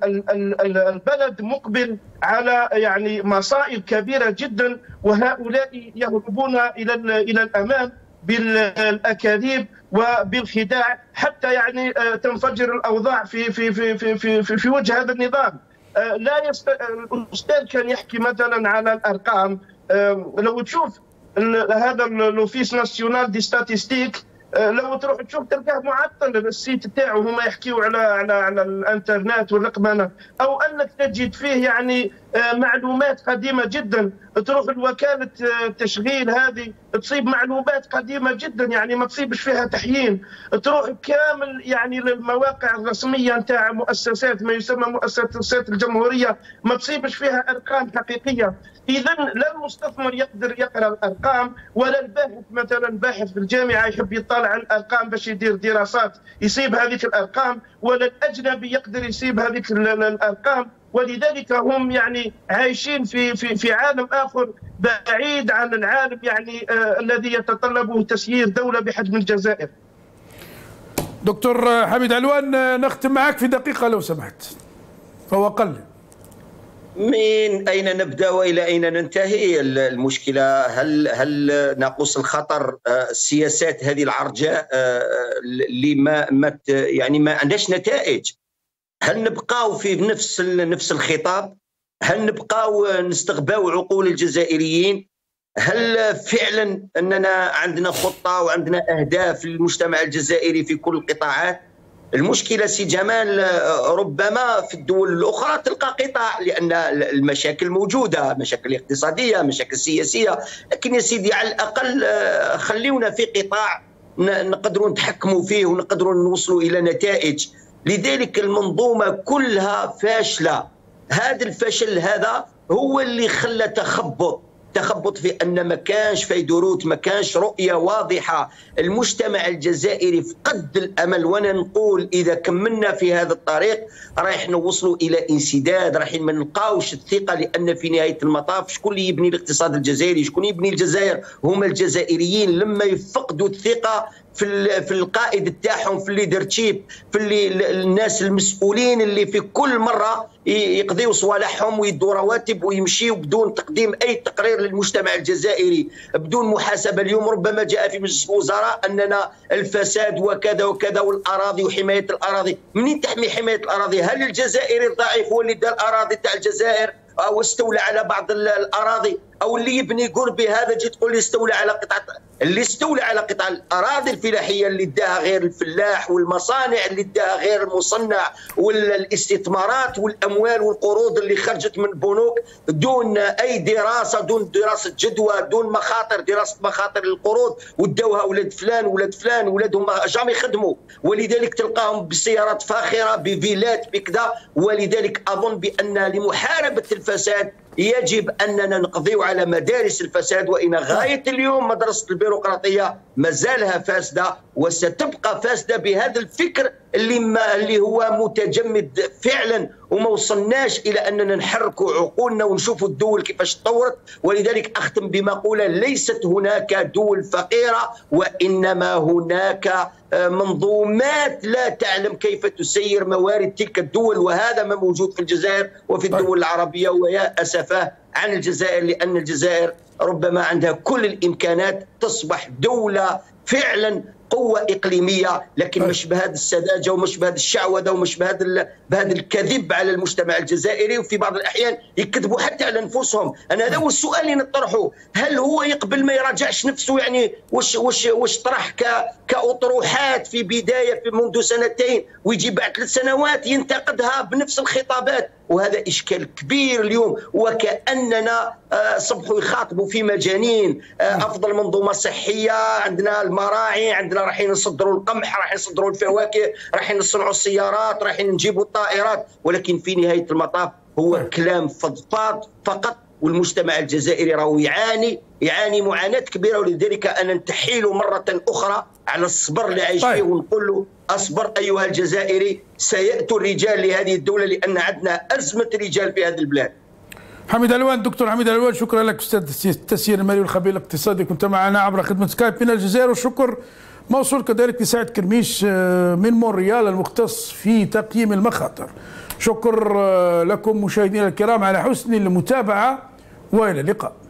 البلد مقبل على يعني مصائب كبيره جدا، وهؤلاء يهربون الى الى الامام بالاكاذيب وبالخداع حتى يعني تنفجر الاوضاع في في في في في, في, في وجه هذا النظام. لا يست... الاستاذ كان يحكي مثلا على الارقام، لو تشوف هذا لوفيس ناسيونال دي ستاتيستيك، لو تروح تشوف تلقاه معطل السيت تاعو، هما يحكيوا على على على الانترنت والرقمنه، او انك تجد فيه يعني معلومات قديمه جدا. تروح الوكاله التشغيل هذه تصيب معلومات قديمه جدا، يعني ما تصيبش فيها تحيين. تروح كامل يعني للمواقع الرسميه نتاع مؤسسات ما يسمى مؤسسات الجمهوريه، ما تصيبش فيها ارقام حقيقيه. اذا لا المستثمر يقدر يقرا الارقام، ولا الباحث مثلا باحث في الجامعه يحب يطالع على الارقام باش يدير دراسات يصيب هذيك الارقام، ولا الاجنبي يقدر يصيب هذيك الارقام. ولذلك هم يعني عايشين في في في عالم اخر بعيد عن العالم يعني آه الذي يتطلبه تسيير دوله بحجم الجزائر. دكتور حميد علوان، نختم معك في دقيقه لو سمحت، فهو قل. من اين نبدا والى اين ننتهي؟ المشكله هل هل ناقوس الخطر السياسات هذه العرجاء اللي ما ما يعني ما عندهاش نتائج؟ هل نبقاو في نفس نفس الخطاب؟ هل نبقاو نستغباو عقول الجزائريين؟ هل فعلا اننا عندنا خطه وعندنا اهداف للمجتمع الجزائري في كل القطاعات؟ المشكله سي جمال ربما في الدول الاخرى تلقى قطاع، لان المشاكل موجوده، مشاكل اقتصاديه، مشاكل سياسيه، لكن يا سيدي على الاقل خليونا في قطاع نقدروا نتحكموا فيه ونقدروا نوصلوا الى نتائج. لذلك المنظومه كلها فاشله. هذا الفشل هذا هو اللي خلى تخبط تخبط في أن ما كانش فيدروت، ما كانش رؤية واضحة. المجتمع الجزائري فقد الأمل، وأنا نقول إذا كملنا في هذا الطريق رايح نوصلوا إلى انسداد، رايح ما نلقاوش الثقة، لأن في نهاية المطاف شكون اللي يبني الاقتصاد الجزائري؟ شكون يبني الجزائر؟ هما الجزائريين. لما يفقدوا الثقة في في القائد تاعهم، في الليدرشيب، في اللي الناس المسؤولين اللي في كل مره يقضيوا صوالحهم ويدوا رواتب ويمشيوا بدون تقديم اي تقرير للمجتمع الجزائري، بدون محاسبه. اليوم ربما جاء في مجلس الوزراء اننا الفساد وكذا وكذا والاراضي وحمايه الاراضي. منين تحمي حمايه الاراضي؟ هل الجزائري الضعيف هو اللي دار الاراضي تاع الجزائر او استولى على بعض الاراضي؟ او اللي يبني قربي هذا تجي تقول لي استولى على قطعه، اللي استولى على قطع الاراضي الفلاحيه اللي اداها غير الفلاح، والمصانع اللي اداها غير المصنع، والاستثمارات والاموال والقروض اللي خرجت من بنوك دون اي دراسه، دون دراسه جدوى، دون مخاطر، دراسه مخاطر القروض، ودوها ولاد فلان ولاد فلان ولادهم جامي يخدموا، ولذلك تلقاهم بسيارات فاخره بفيلات بكذا. ولذلك اظن بان لمحاربه الفساد يجب أننا نقضي على مدارس الفساد، وإن غاية اليوم مدرسة البيروقراطية مازالها فاسدة وستبقى فاسدة بهذا الفكر اللي ما اللي هو متجمد فعلا، وما وصلناش إلى أننا نحركوا عقولنا ونشوفوا الدول كيفاش تطورت. ولذلك أختم بمقولة: ليست هناك دول فقيرة، وإنما هناك منظومات لا تعلم كيف تسير موارد تلك الدول، وهذا ما موجود في الجزائر وفي الدول العربية. ويا أسفاه عن الجزائر، لأن الجزائر ربما عندها كل الإمكانات تصبح دولة فعلا قوة إقليمية، لكن مش بهذا السذاجة ومش بهذا الشعوذة ومش بهذا بهذا الكذب على المجتمع الجزائري، وفي بعض الأحيان يكذبوا حتى على أنفسهم. أنا هذا هو السؤال اللي نطرحه: هل هو يقبل ما يراجعش نفسه؟ يعني وش وش وش طرح كأطروحات في بداية في منذ سنتين، ويجي بعد ثلاث سنوات ينتقدها بنفس الخطابات؟ وهذا إشكال كبير اليوم، وكأننا صبحوا يخاطبوا في مجانين. أفضل منظومة صحية، عندنا المراعي، عندنا رايحين نصدروا القمح، رايحين نصدروا الفواكه، رايحين نصنعوا السيارات، رايحين نجيبوا الطائرات، ولكن في نهاية المطاف هو كلام فضفاض فقط. والمجتمع الجزائري راهو يعاني يعاني معاناة كبيرة، ولذلك أنا نتحيل مرة أخرى على الصبر اللي عايش فيه، ونقول له: أصبر أيها الجزائري، سيأتي الرجال لهذه الدولة، لأن عندنا أزمة رجال في هذه البلاد. حميد علوان، دكتور حميد علوان، شكرا لك أستاذ التسيير المالي والخبير الاقتصادي، كنت معنا عبر خدمة سكايب من الجزائر. والشكر موصول كذلك لسعد كرميش من مونريال المختص في تقييم المخاطر. شكر لكم مشاهدينا الكرام على حسن المتابعة، وإلى اللقاء.